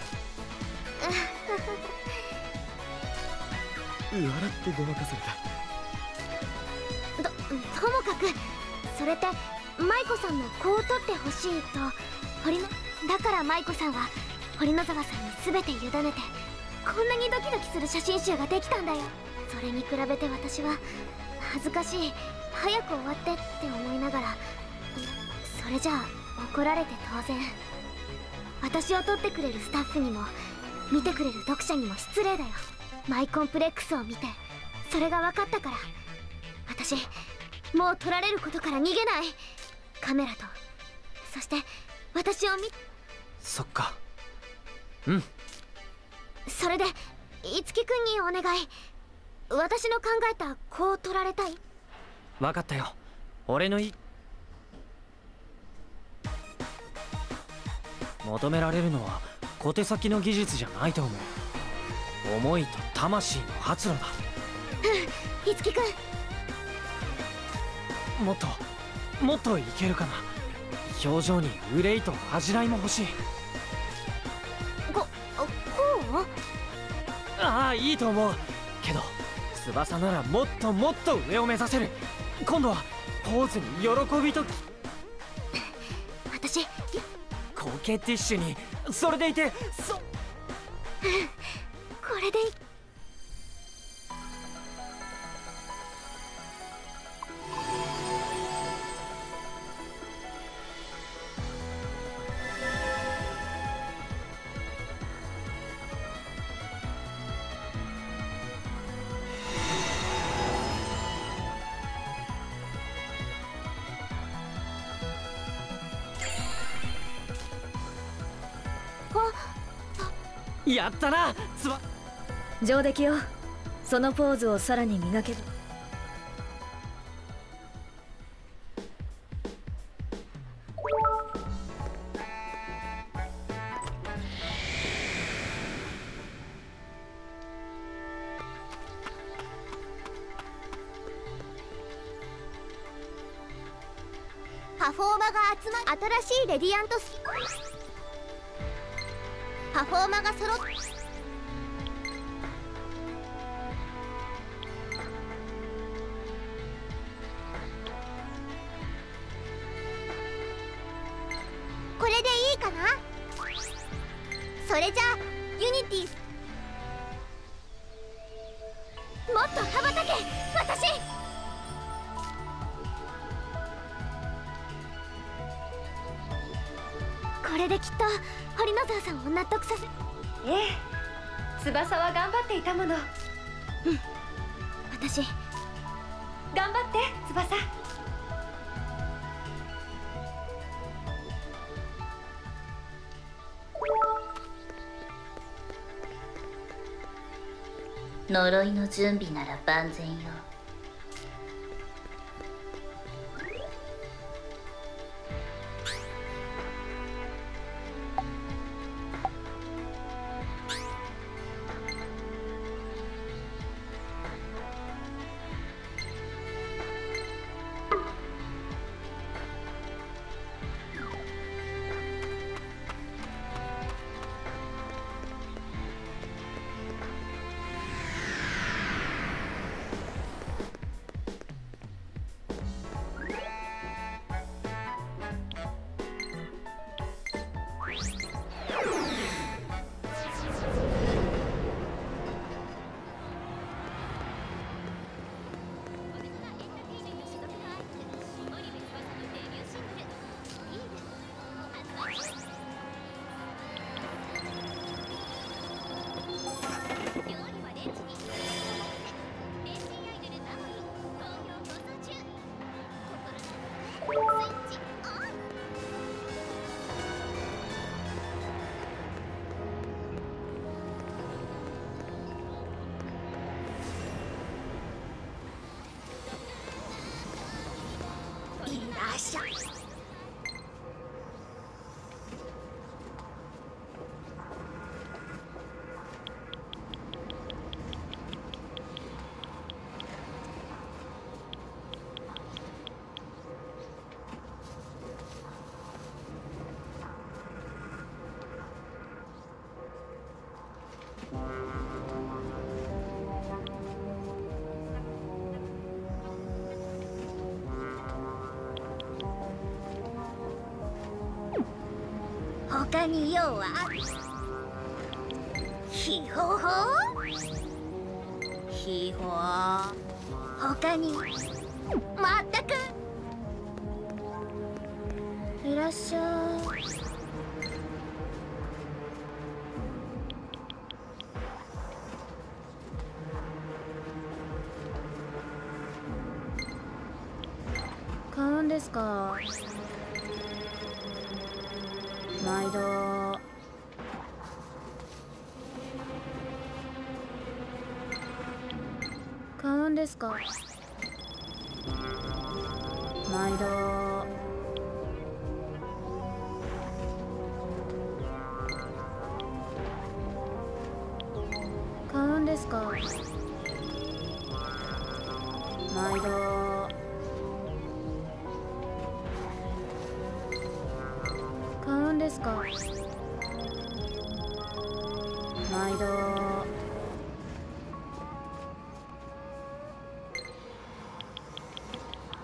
笑ってごまかされた。 と、ともかくそれって舞子さんのこう撮ってほしいと堀のだから舞子さんは堀野沢さんに全て委ねて、こんなにドキドキする写真集ができたんだよ。それに比べて私は恥ずかしい、早く終わってって思いながら、それじゃあ怒られて当然。私を撮ってくれるスタッフにも見てくれる読者にも失礼だよ。マイコンプレックスを見てそれが分かったから、私もう撮られることから逃げない。カメラと、そして私を見。 そっか、うん。 それで樹くんにお願い。私の考えたこう撮られたい？ 分かったよ。俺のい求められるのは小手先の技術じゃないと思う。思いと魂の発露だ。 うん、樹くん。 もっともっといけるかな。表情に憂いと恥じらいも欲しい。 こ、こう？ ああ、いいと思うけど、翼ならもっともっと上を目指せる。今度はポーズに喜びと私コケティッシュにそれでいてそこれでいやったなつば上出来よ。そのポーズをさらに磨けば。 パフォーマが集まる新しいレディアントスパフォーマが揃っこれでいいかな。それじゃあユニティもっと羽ばたけ私。これできっと堀之沢さんを納得させ。 ええ、翼は頑張っていたもの。 うん、私頑張って翼。 呪いの準備なら万全よ。 他に用は秘宝法秘宝他にまったくいらっしゃい。 買うんですか。毎度。買うんですか。毎度。買うんですか。毎度。買うんですか。毎度。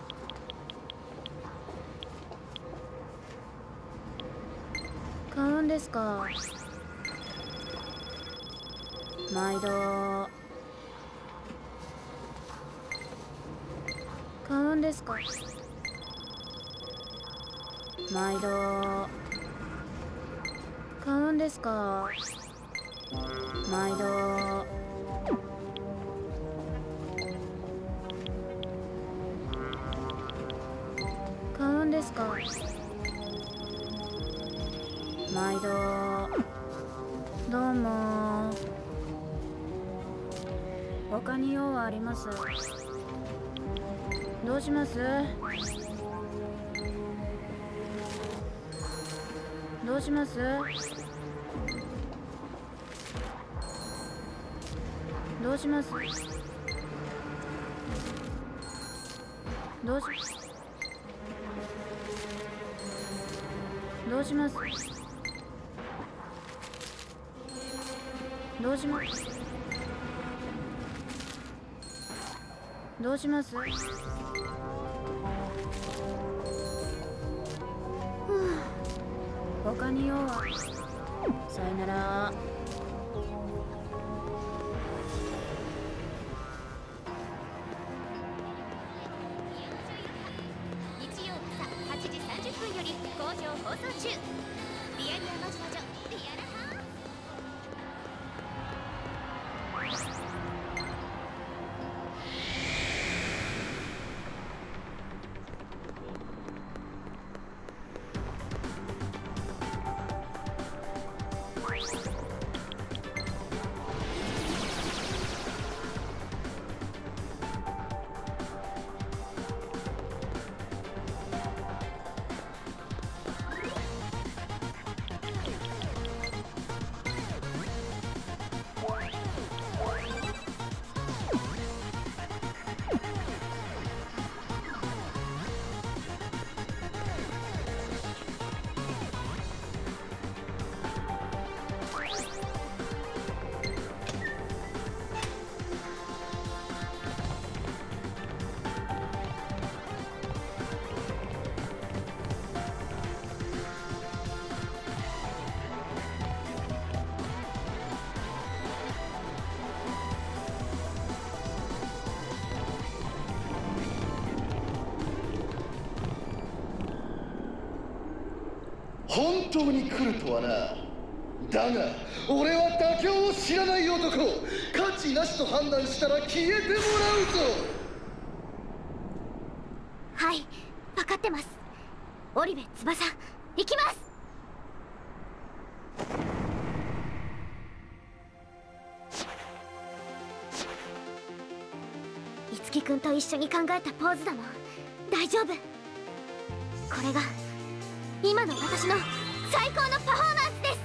買うんでですか。毎度。買うんですか。毎度。買うんですか。毎度。買うんですか。毎度。どうも。他に用はあります。どうします？どうします？どうします？どうしどうします？どうしますどうします？他に用は。さよなら。 日曜朝はちじさんじゅっぷんより好評放送中。リアリアマジマジョリアルハー。 本当に来るとはな。だが俺は妥協を知らない男。価値なしと判断したら消えてもらうぞ。 はい、分かってます。織部翼、行きます。樹くんと一緒に考えたポーズだもん。大丈夫。これが今の私の最高のパフォーマンスです。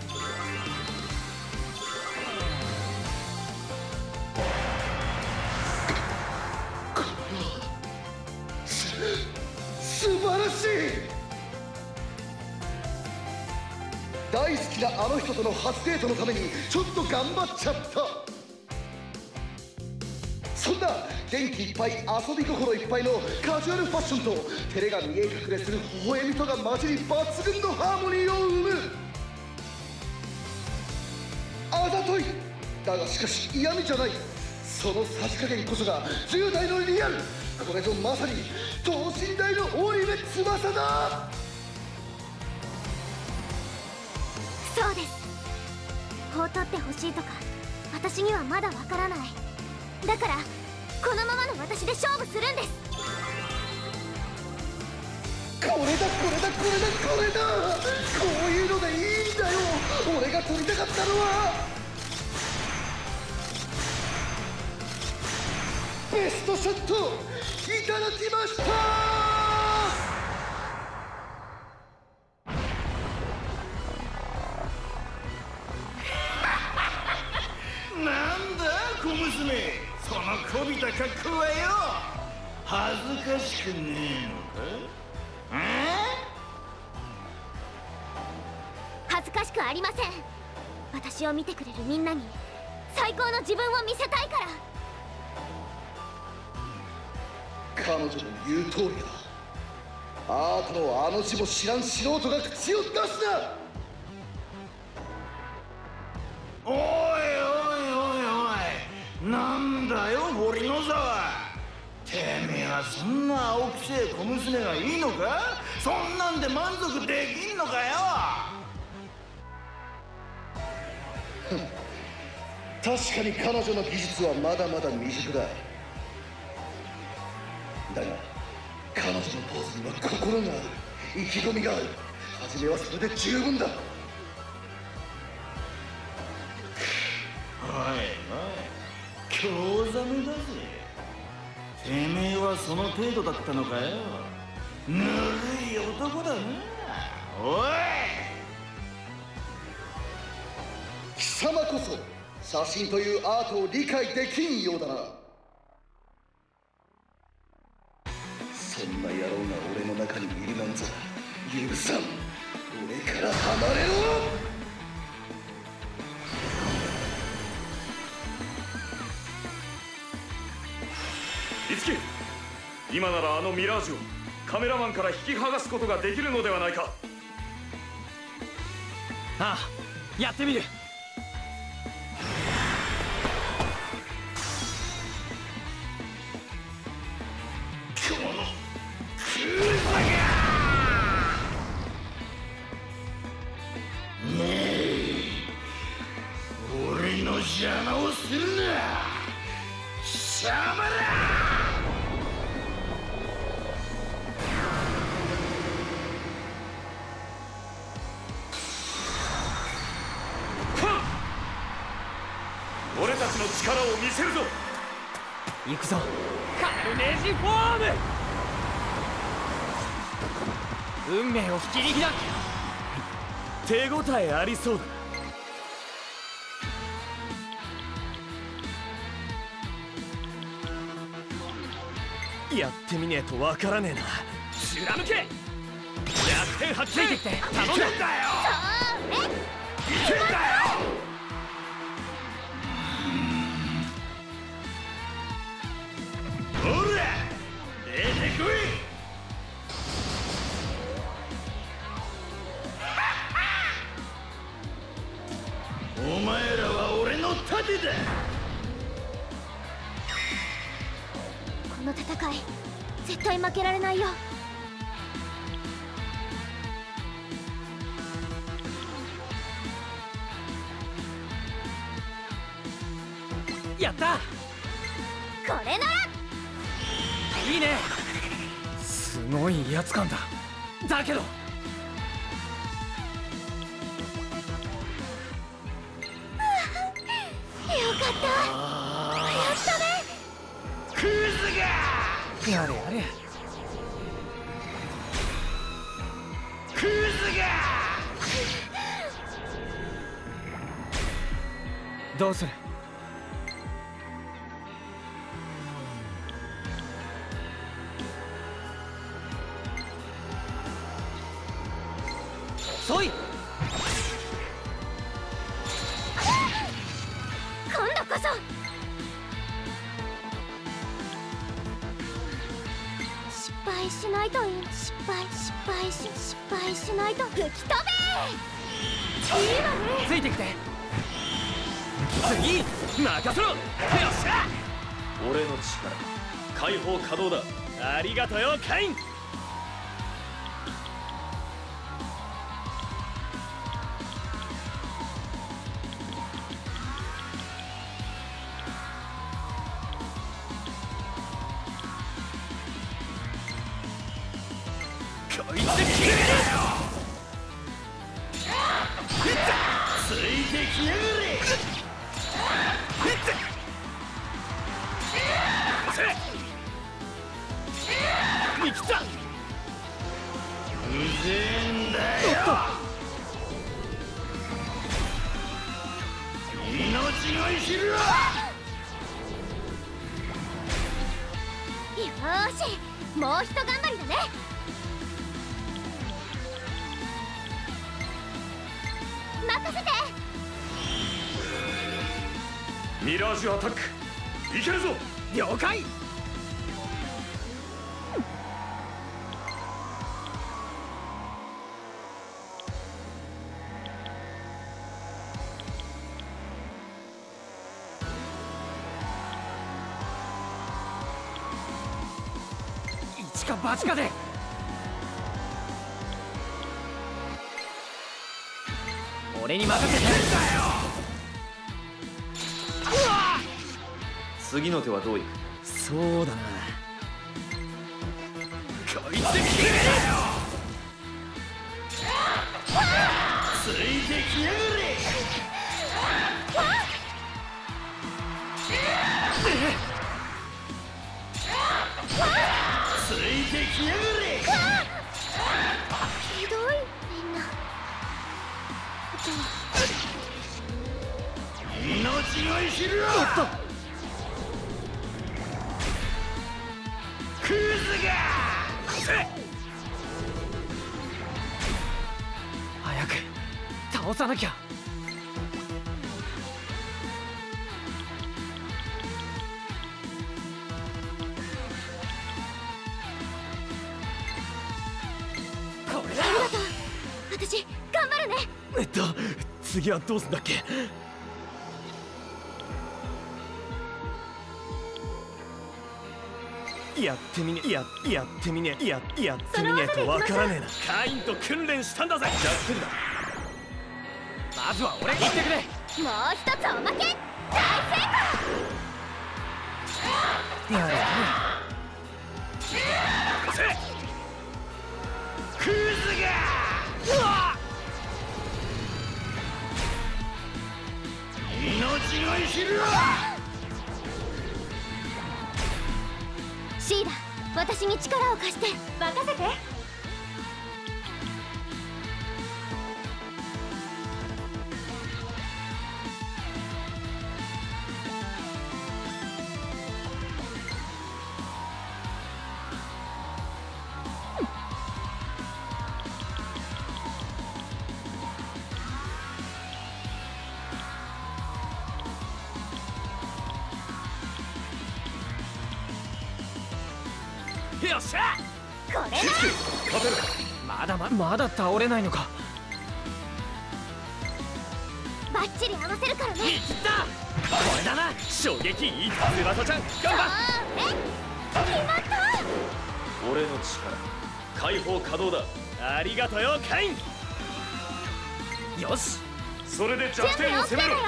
素晴らしい。大好きなあの人との初デートのためにちょっと頑張っちゃった。そんな元気いっぱい遊び心いっぱいのカジュアルファッションと照れが見え隠れする微笑みとが混じり抜群のハーモニーを生む。あざとい。だがしかし嫌味じゃない。そのさじ加減こそがじゅう代のリアル。これぞまさに等身大の織部翼だ。 そうです。こう取ってほしいとか私にはまだわからない。だからこのままの私で勝負するんです。 これだこれだこれだこれだ。こういうのでいいんだよ。俺が取りたかったのはベストショット。いただきました。 なんだ小娘、そのこびた格好はよ。恥ずかしくねえのか。 恥ずかしくありません。私を見てくれるみんなに最高の自分を見せたいから。 彼女の言う通りだ。アートのあの字も知らん素人が口を出すな。 おいおいおいおい、なんだよ堀野沢。てめえはそんな青くせえ小娘がいいのか？そんなんで満足できんのかよ。 確かに彼女の技術はまだまだ未熟だ。だが彼女のポーズには心がある、意気込みがある。初めはそれで十分だ。 おいおい、興ざめだぜ。てめえはその程度だったのかよ。ぬるい男だな。おい、 貴様こそ写真というアートを理解できんようだな。そんな野郎が俺の中にいるなんざ許さん。俺から離れろ。 いつき、今ならあのミラージュをカメラマンから引き剥がすことができるのではないか。 ああ、やってみる。 このクーザがねえ、俺の邪魔をするな、シャマラ。 俺たちの力を見せるぞ。 行くぞ、カルネージフォーム。運命を切り開く。 手応えありそうだ。やってみねえとわからねえな。 貫け。 逆転発見。 ついてきて頼んだ。 いけんだよ、いけんだよ。ほら出てこい。お前らは俺の盾だ。 この戦い絶対負けられないよ。 やった。 これならいいね。すごい威圧感だ。だけどよかった。やったね。 クズがやれやれ。 クズがどうする？そい。 今度こそ。失敗しないといい。失敗失敗し失敗しないと吹き飛べ。いいわね。 ついてきて。次任せろ。よっしゃ。 俺の力解放可能だ。 ありがとよカイン。こいつで決める。 ついてきやがれ。 見切った。 うぜえんだよ。命乞いしろ。 よーし、もうひと頑張りだね。任せて。 ミラージュアタックいけるぞ。 了解。 一か八かで。俺に任せてんだよ。 次の手はどういく？ そうだな。 こいつ決めろよ。ついてきやがれ。ついてきやがれ。 ひどいみんな。 命乞いしろ。クズが早く倒さなきゃ。 これだ。ありがとう。私頑張るね。 えっと次はどうすんだっけ？やってみねややってみねややってみねえとわからねえな。カインと訓練したんだぜ。 じゃってんだ。まずは俺に言ってくれ。 もう一つおまけ。大成功。 なるクズが命乞いしろ。 シーダ、私に力を貸して。 任せて。 よっしゃ。 これだ。 まだままだ倒れないのか。 バッチリ合わせるからね。 いったこれだな。衝撃いい翼ちゃん頑張っ。 え決まった。 俺の力解放可能だ。 ありがとうよカイン。よしそれで準弱点備を攻め OK だ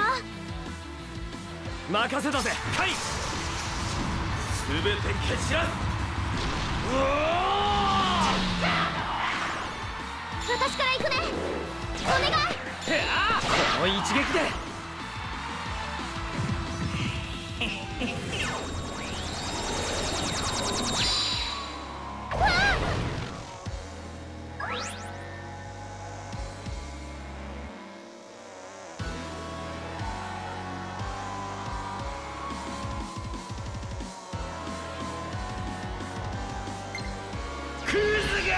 ろ。 よ。 任せたぜカイン。 全て蹴散らす。 私から行くね。お願い。 へあこの一撃で。 クズが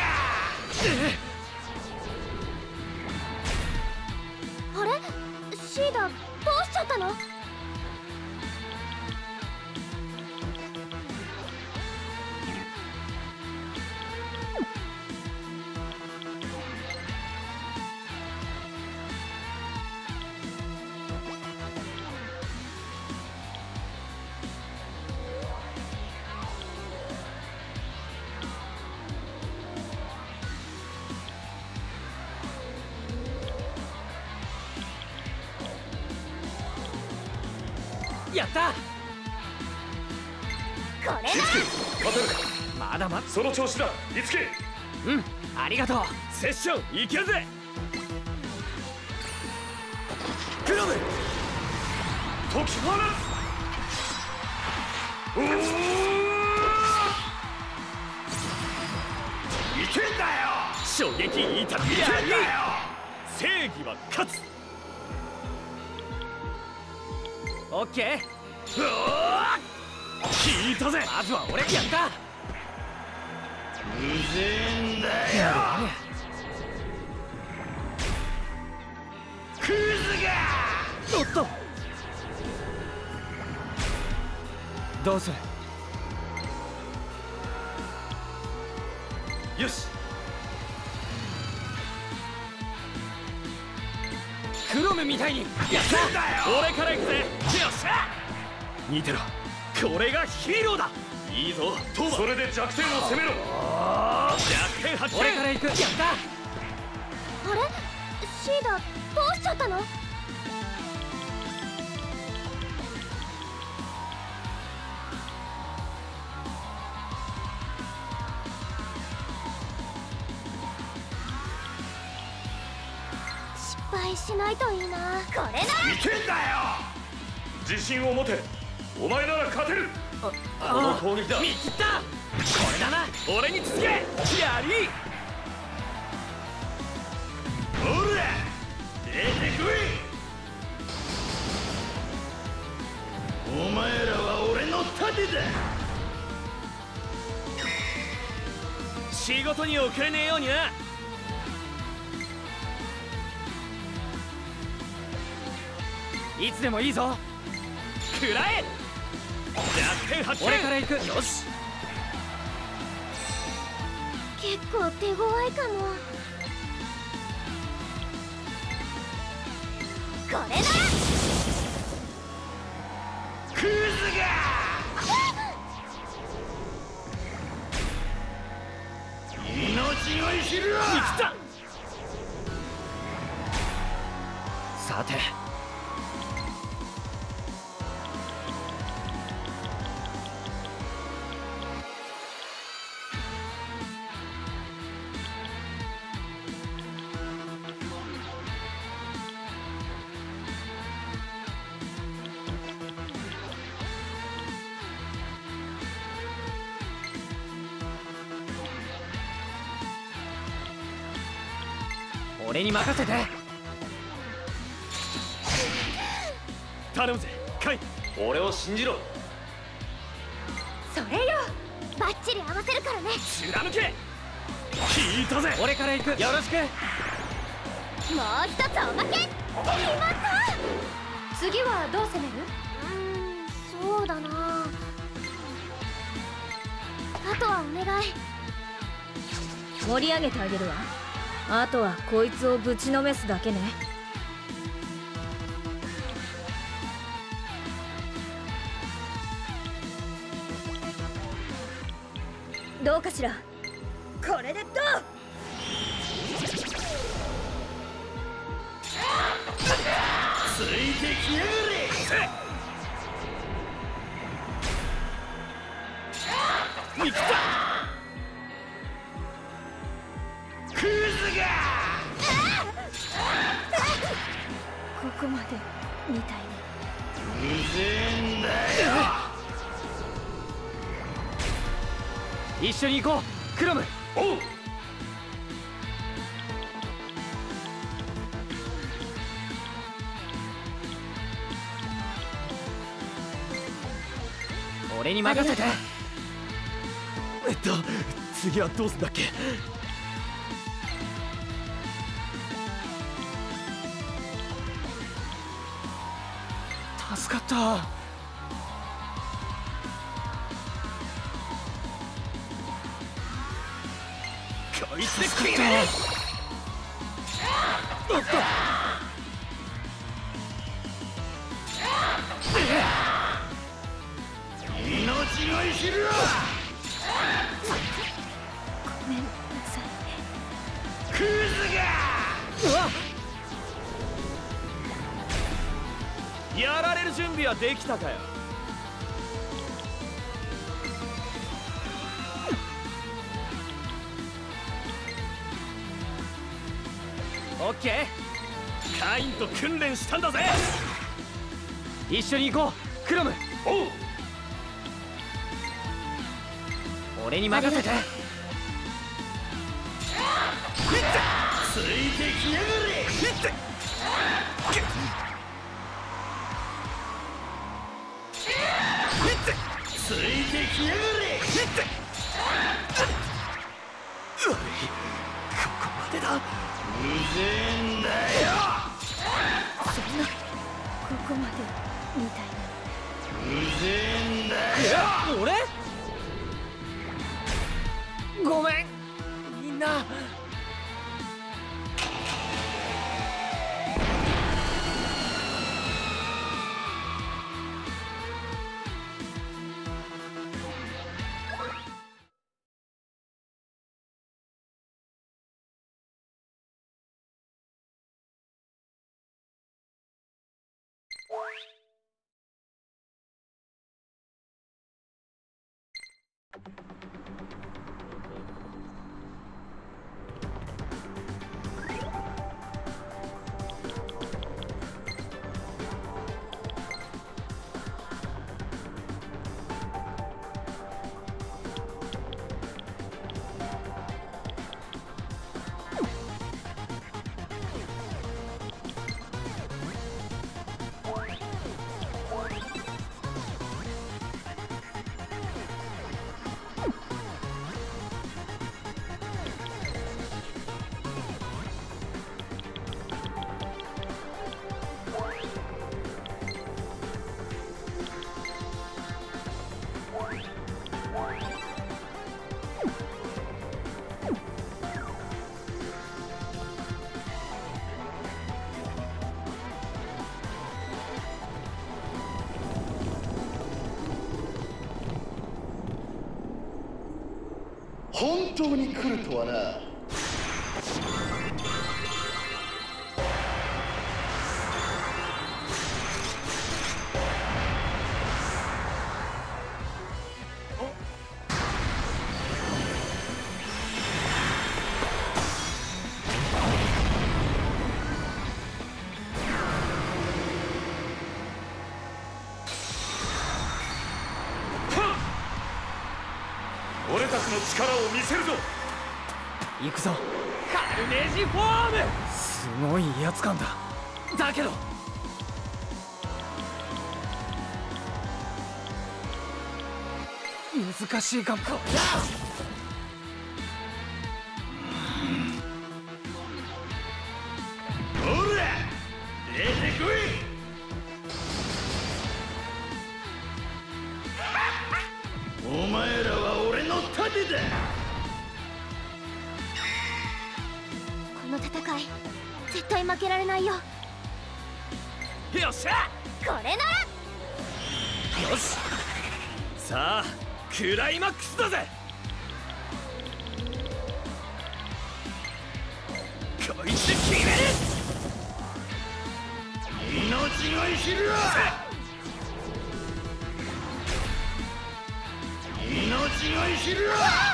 あれシーダ、どうしちゃったの？ やったこれだ。 勝てるか。 まだまその調子だ。いつけ。 うんありがとう。セッションいけるぜ。 クラム解き放つ。おおいけんだよ。 衝撃いたいけんだよ。 正義は勝つ。オッケー。聞いたぜ。まずは俺やった。 うぜえんだよ。クズがおっとどうする。 よし。 クロムみたいにやったんだよ。俺から行くぜ。よっしゃ見てろこれがヒーローだ。 いいぞトーバ。 それで弱点を攻めろ。 弱点発見。俺から行く。やった。 あれシーダどうしちゃったの？失敗しないといいな。これだ。 いけんだよ。自信を持て。お前なら勝てる。この攻撃だ。 見切った。これだな。俺に続け。やり。 ほら出てこい。お前らは俺の盾だ。 仕事に遅れねえようにな。いつでもいいぞ。食らえ。弱点発見。俺から行く。よし。 結構手強いかも。これだ。 クズが命乞いしろ。 生きた。さて俺に任せて。頼むぜカイ。 俺を信じろ。 それよ。バッチリ合わせるからね。 貫け。聞いたぜ。俺から行く。よろしく。 もう一つおまけ。決まった。 次はどう攻める？ うーんそうだな。あとはお願い。 盛り上げてあげるわ。あとはこいつをぶちのめすだけね。どうかしら。これでどう？ ついてきやがれ。 見切った。 クズがここまでみたいね。 うぜえんだよ。 一緒に行こうクロム。 おう。 俺に任せて。 えっと次はどうすんだっけ。 助かった。 こいつで食いた。おっと。 命乞いしろ。 ごめんなさい。 クズが。 うわっ。やられる準備はできたかよ。オッケー。カインと訓練したんだぜ。一緒に行こうクロム。 おう。 俺に任せて。 ついてきやがれ。ついてきやがれ。 ここまでだ。 うぜえんだよ。 そんなここまでみたいな。 うぜえんだよ。 俺？ごめんみんな。 本当に来るとはな。 俺たちの力を見せるぞ。 行くぞカルネージフォーム。すごい威圧感だ。だけど難しいかも。こりゃほら出てこい。お前らは俺の盾だ。 この戦い絶対負けられないよ。 よっしゃこれなら。 よしさあクライマックスだぜ。こいつで決める。 命乞いしろ。命乞いしろ。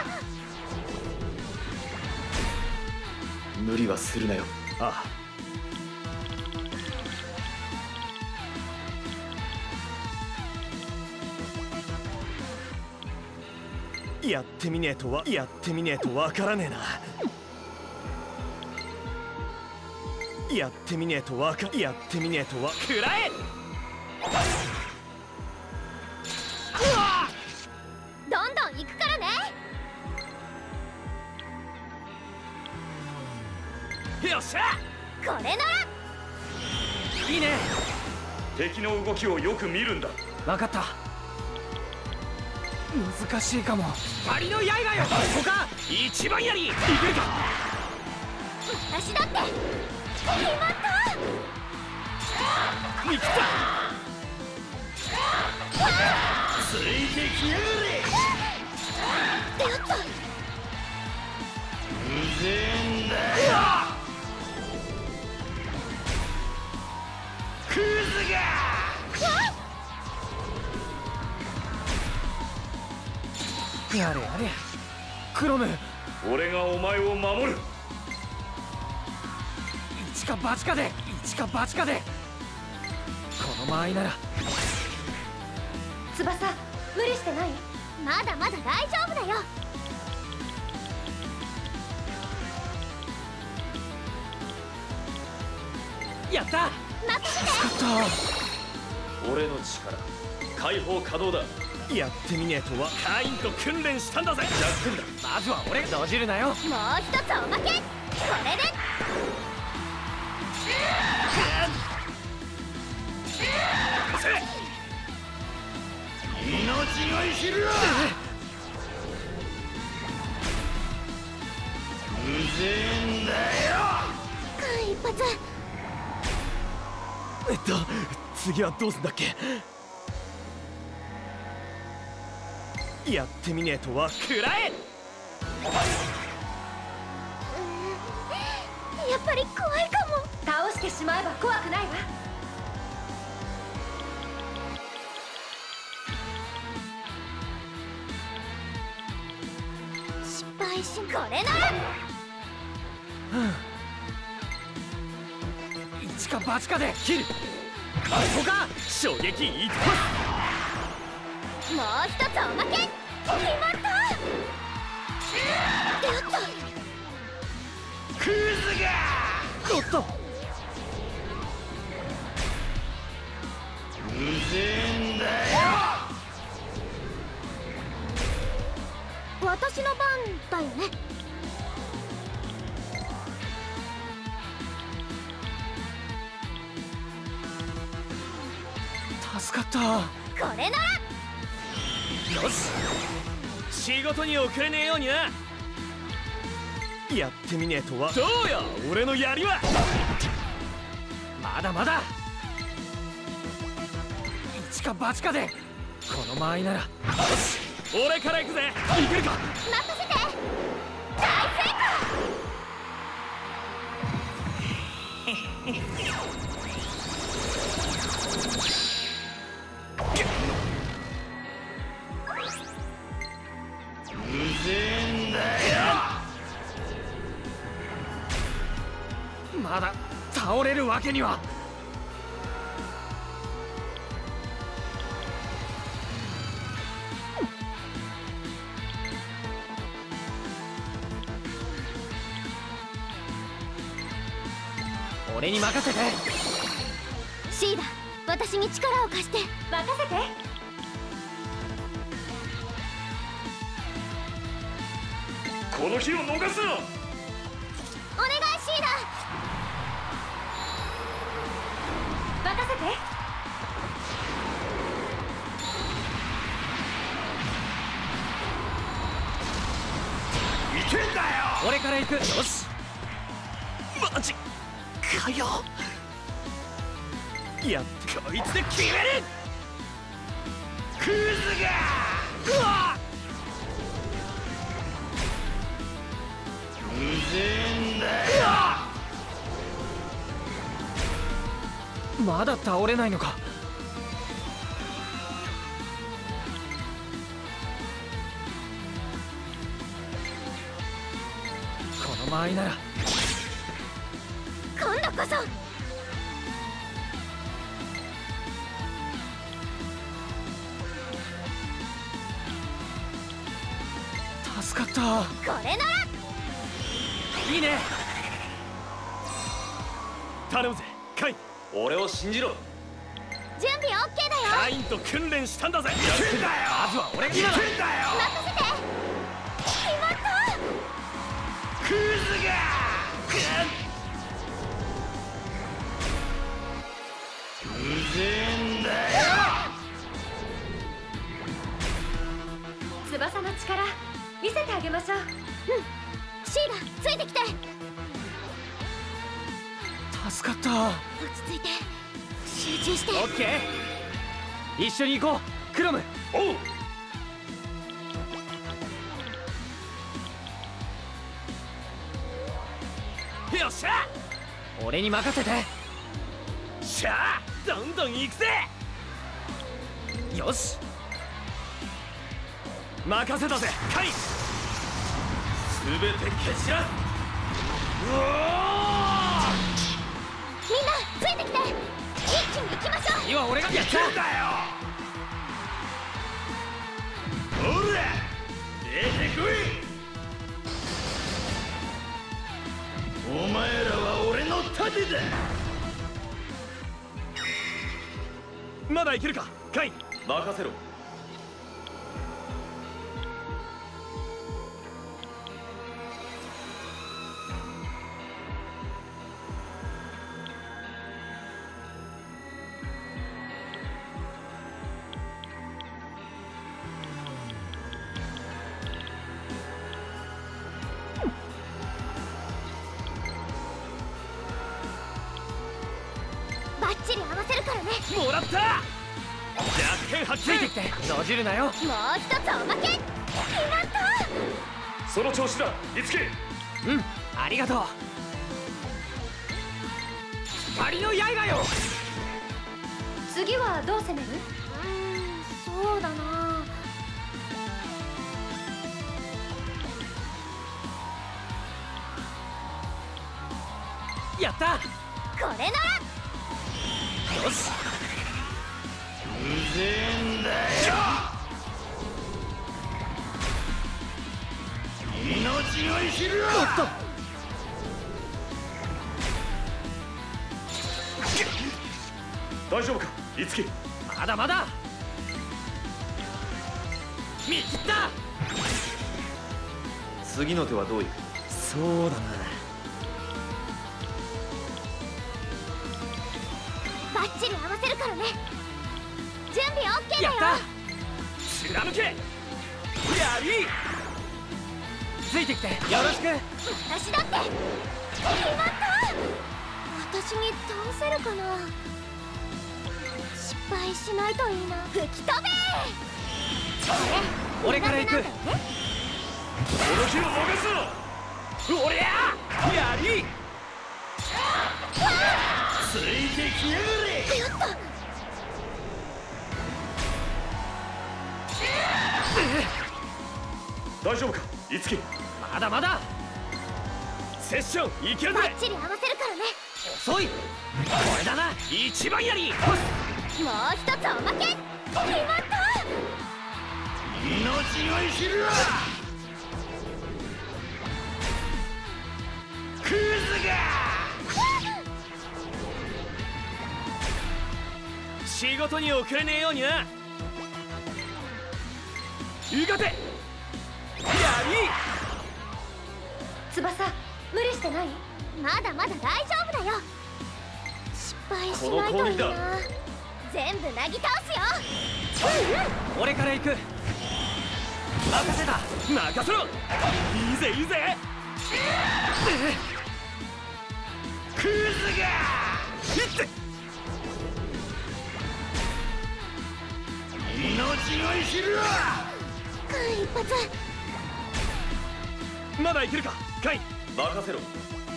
無理はするなよ。ああやってみねえとはやってみねえとわからねえな。やってみねえとわかやってみねえとは食らえ。 どんどん行くからね。 よっしゃこれなら。 いいね。 敵の動きをよく見るんだ。 分かった。難しいかも。針の刃よ。ここか一番やり。いけるか。 私だって決まった。 見切った。 ついてきやがれ。 やった。 うぜえんだよクズが。 やれやれクロム。 俺がお前を守る。 一か八かで一か八かでこの間合いなら。 翼無理してない？ まだまだ大丈夫だよ。 やった。 任せて。 助かっ俺の力解放可能だ。 た。やってみねえとはカインと訓練したんだぜ。 やってんだ。 まずは俺どじるなよ。 もう一つおまけ。これで命乞いしろ。うぜえんだよ。 間一髪。 えっと次はどうすんだっけ。やってみねえとは食らえ。 やっぱり怖いかも。 倒してしまえば怖くないわ。 返しこれなら一か八かで切る。ここか衝撃一発。 もう一つおまけ。決まった。やった。 クズがおっとうぜえんだよ。 私の番だよね。 助かった。 これならよし、仕事に遅れねえようにな。やってみねえとは。どうよ俺の槍は。まだまだ。一か八かでこの間合いなら。よし俺から行くぜ。いけるか。 任せて。大成うぜえんだよ。 まだ倒れるわけには。俺に任せて。 シーダ、私に力を貸して。 任せて。 この日を逃すな。 お願いシーダ。 任せて。 いけんだよ。 俺から行く。よしマジかよ。やっこいつで決める。 クズがうわうぜえんだよ。 まだ倒れないのか。この間合いなら今度こそ。 助かった。 これならいいね。 頼むぜカイン。 俺を信じろ。 準備 オーケー だよ。 カインと訓練したんだぜ。 いけんだよ。 まずは俺がいけんだよ。 任せて。決まった。 クズがうぜえんだよ。 翼の力見せてあげましょう。 うん。シーダ、ついてきて。 助かった。 落ち着いて集中して。 オッケー一緒に行こうクロム。 おう。 よっしゃ俺に任せて。 しゃあどんどん行くぜ。 よし任せたぜカイン。 全て蹴散らす。 うおみんなついてきて。一気に行きましょう。 今俺がやった。 だよ。ほら出てこい。お前らは俺の盾だ。 まだいけるかカイン。 任せろ。 バッチリ合わせるからね。 もらった。弱点発ついてきて。閉じるなよ。 もう一つおまけ。決まった。 その調子だいつけ。 うんありがとう。光の刃よ。 次はどう攻める？ うーん、そうだな。 やった。 これなら。 よし。 うぜえんだよ。命をいしる。おっと。 大丈夫か、いつき。 まだまだ。見切った。 次の手はどういう。 そうだな。 バッチリ合わせるからね。準備 オーケー だよ。 やった。貫け。やり。ついてきてよろしく。 私だって。決まった。私に倒せるかな。失敗しないといいな。吹き飛べ。 俺から行く。この日を逃す。 おりゃやり。 ついてきやがれ。 やった。 大丈夫か、いつき。 まだまだ。セッションいけるぜ。 バッチリ合わせるからね。 遅い。これだな、一番やり。 もう一つおまけ。決まった。 命をいしるわ。クズが仕事に遅れねえようにな。うがてやり。 翼、無理してない？ まだまだ大丈夫だよ。失敗しないといいな。全部なぎ倒すよ。 うんうん、俺から行く。任せた。任せろ。いいぜいいぜ。 クズがいって命をいしるわ。 間一発。 まだいけるかカイ。 任せろ。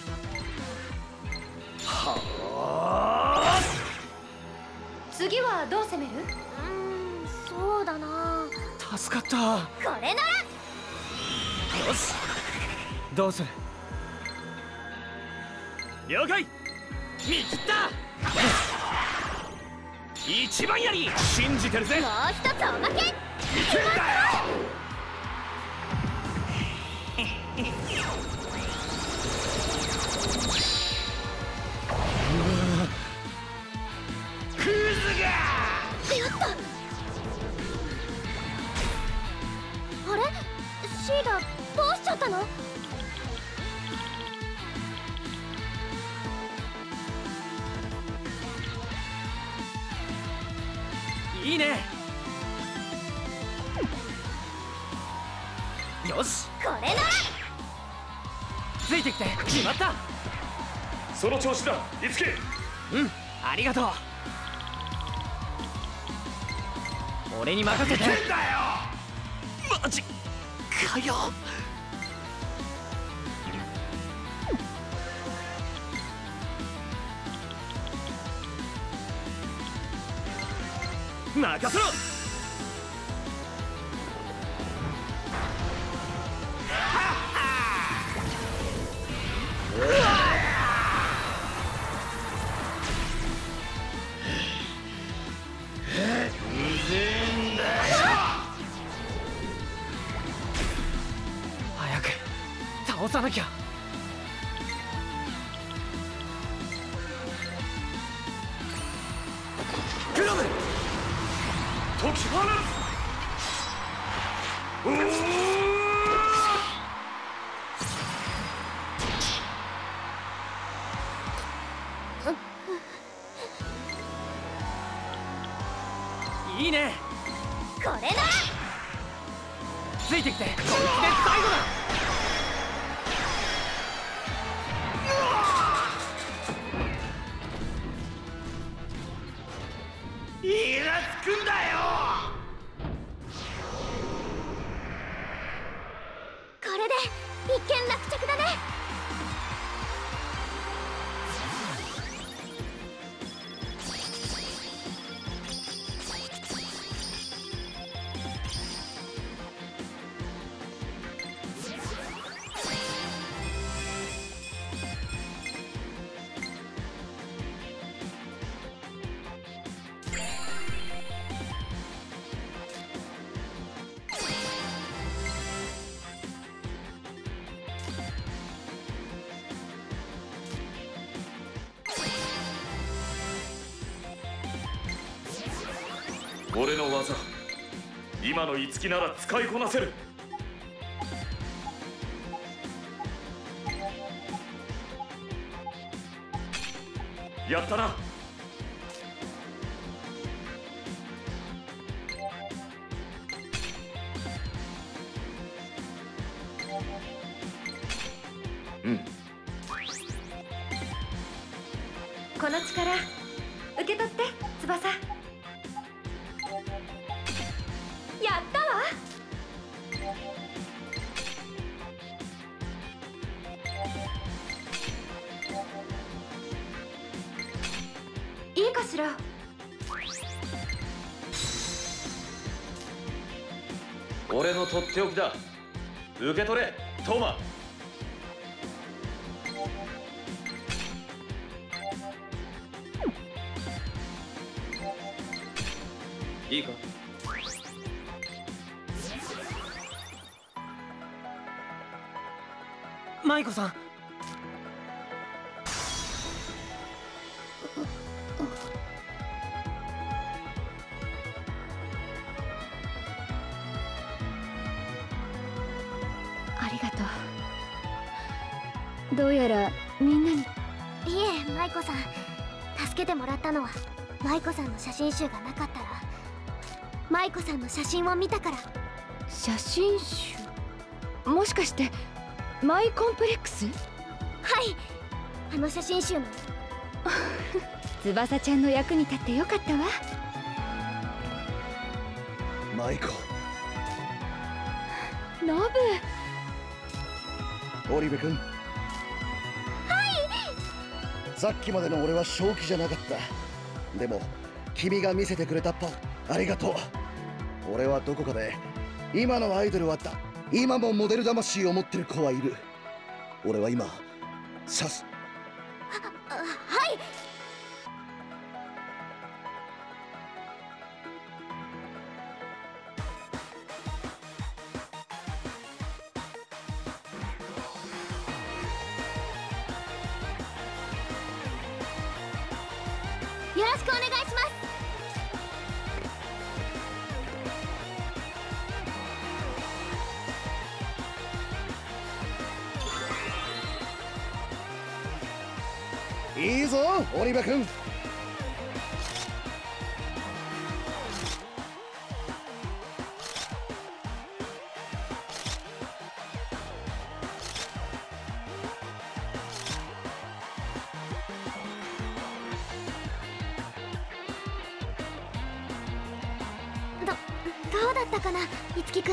はあ。 次はどう攻める？ うーん、そうだな。 助かった。 これなら。 よし。どうする。了解。見切った。一番やり。信じてるぜ。 もう一つおまけ。いけるんだよ。 クズがやった。あれ、シーラどうしちゃったの？ いいね。よし。 これなら。 ついてきて。決まった。 その調子だ、いつき。 うん、ありがとう。俺に任せて。 いけんだよ。 マジかよ。任せろ。 うぜえんだよ。 早く倒さなきゃ。グラム解き放つ。おお。 いいね。 これなら。 ついてきて。こいつで最後だ。 イラつくんだよ。 これで一件落着だね。 俺の技、今の五木なら使いこなせる。やったな。うん。 この力受け取って翼。やったわ。いいかしら。 俺のとっておきだ。受け取れトーマ。いいか。 舞子さん。 ありがとう。どうやらみんなに。 いえ、舞子さん、助けてもらったのは舞子さんの写真集がなかったら、舞子さんの写真を見たから。 写真集？もしかしてマイコンプレックス？ はい、あの写真集の翼ちゃんの役に立ってよかったわ。 マイコ、 ノブ、オリベ君。はい。さっきまでの俺は正気じゃなかった。でも君が見せてくれたパン、ありがとう。俺はどこかで今のアイドルはだ今もモデル魂を持ってる子はいる。俺は今さすは、はい。よろしくお願いします。 いいぞオリバ君。 どどうだったかな、五木君。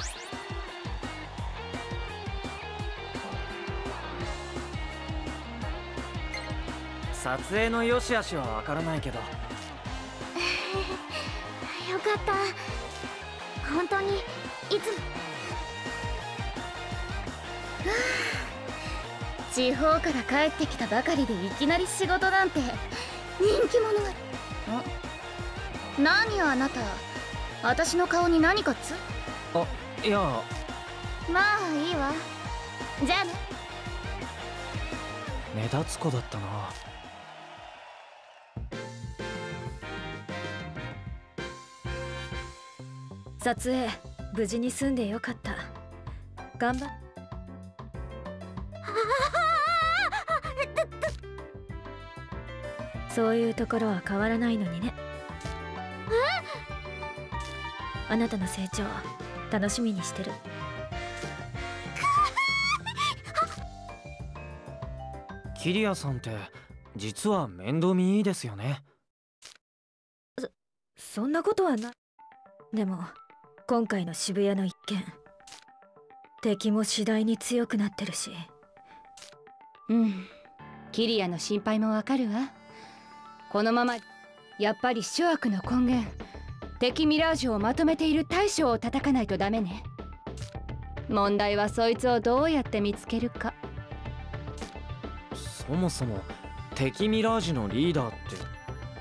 撮影の良し悪しはわからないけど。 よかった。本当にいつも。 地方から帰ってきたばかりでいきなり仕事なんて。人気者が。ん？何よあなた、私の顔に何かつ？ あ、いや。 まあいいわ。じゃあね。 目立つ子だったな。 撮影無事に済んでよかった。頑張っそういうところは変わらないのにね。あなたの成長楽しみにしてる。 キリアさんって実は面倒見いいですよね。 そ、そんなことはない。でも今回の渋谷の一件、敵も次第に強くなってるし。 うん、キリアの心配もわかるわ。このままやっぱり諸悪の根源、敵ミラージュをまとめている大将を叩かないとダメね。問題はそいつをどうやって見つけるか。 そもそも敵ミラージュのリーダーって。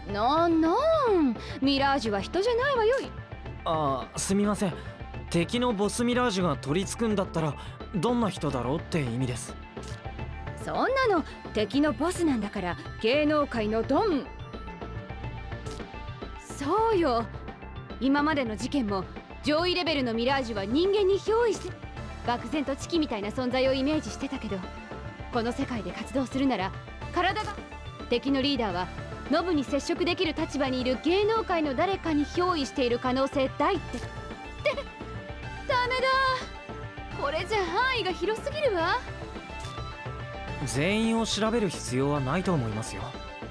なんなんミラージュは人じゃないわよ。 ああ、すみません。敵のボスミラージュが取り付くんだったらどんな人だろうって意味です。 そんなの敵のボスなんだから、芸能界のドン。そうよ、 今までの事件も上位レベルのミラージュは人間に憑依して漠然とチキみたいな存在をイメージしてたけど、この世界で活動するなら体が、敵のリーダーはノブに接触できる立場にいる芸能界の誰かに憑依している可能性大ってってダメだ、これじゃ範囲が広すぎるわ。 全員を調べる必要はないと思いますよ。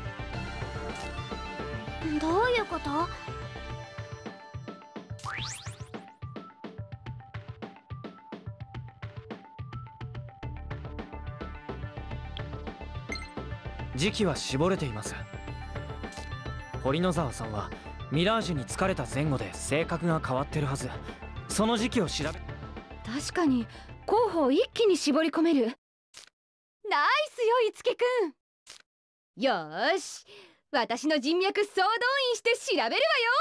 どういうこと？ 時期は絞れています。堀野沢さんはミラージュに疲れた前後で性格が変わってるはず。その時期を調べ、 確かに候補を一気に絞り込める。ナイスよいつきくん。よーし、私の人脈総動員して調べるわよ。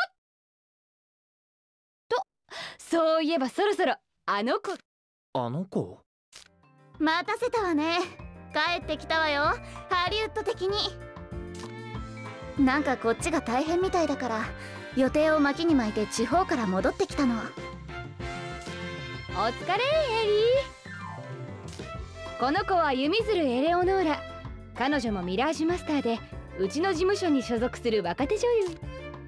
と、そういえばそろそろあの子。 あの子？ 待たせたわね。帰ってきたわよ、ハリウッド的に。なんかこっちが大変みたいだから予定を巻きに巻いて地方から戻ってきたの。 お疲れエリー。この子は弓鶴エレオノーラ。彼女もミラージュマスターでうちの事務所に所属する若手女優。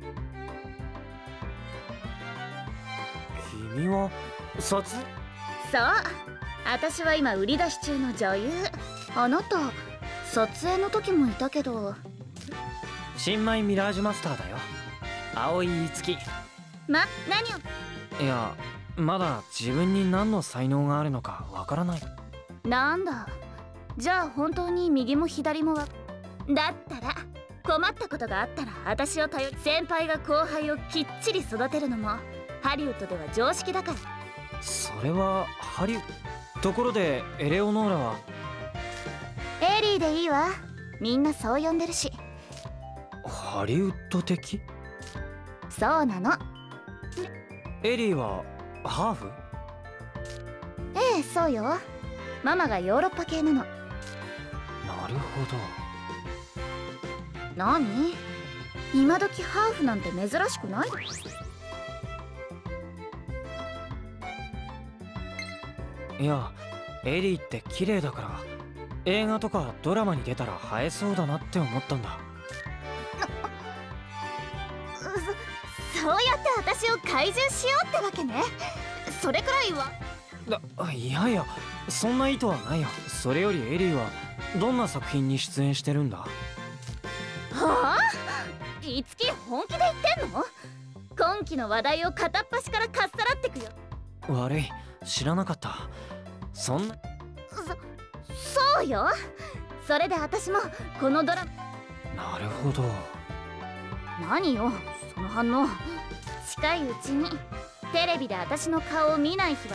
君は撮影？ そう、私は今売り出し中の女優。あなた撮影の時もいたけど。 新米ミラージュマスターだよ、青井いつき。 ま、何を？ いや、まだ自分に何の才能があるのかわからない。 なんだ、じゃあ本当に右も左もは。だったら困ったことがあったら私を頼り。先輩が後輩をきっちり育てるのもハリウッドでは常識だから。 それはハリウッド。ところでエレオノーラは？ エリーでいいわ、みんなそう呼んでるし。 ハリウッド的？ そうなの。 エリーはハーフ？ ええ、そうよ。ママがヨーロッパ系なの。 なるほど。 何？今時ハーフなんて珍しくない？ いや、エリーって綺麗だから映画とかドラマに出たら映えそうだなって思ったんだ。 そ、そうやって私を怪獣しようってわけね。それくらいは。 だ、いやいや、そんな意図はないよ。それよりエリーはどんな作品に出演してるんだ？はあ？いつき本気で言ってんの？今期の話題を片っ端からかっさらってくよ。 悪い、知らなかった。そんな。 そ、そうよ。それで私もこのドラマ。 なるほど。 何よその反応。近いうちにテレビで私の顔を見ない日は。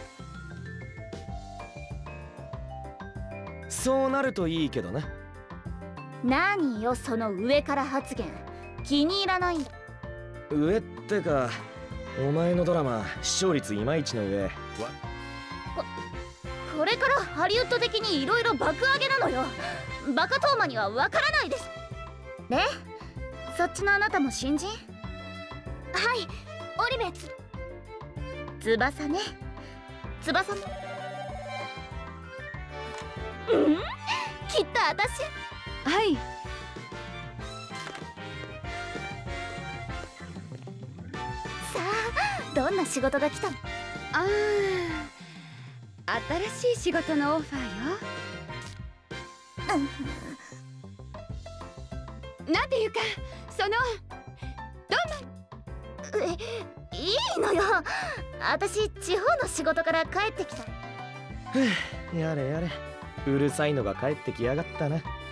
そうなるといいけどな。 何よその上から発言、気に入らないんだ。 上ってか、お前のドラマ視聴率いまいちの上。 こ, これからハリウッド的にいろいろ爆上げなのよ。バカトーマにはわからないです。で、そっちのあなたも新人？はい、オリベツ翼ね。翼も。うん？きっと私。 はい。 さあ、どんな仕事が来たの？ ああ、新しい仕事のオファーよ。うん、なんていうか、そのどんな。え、いいのよ。私地方の仕事から帰ってきた。 ふう、やれやれ、うるさいのが帰ってきやがったな。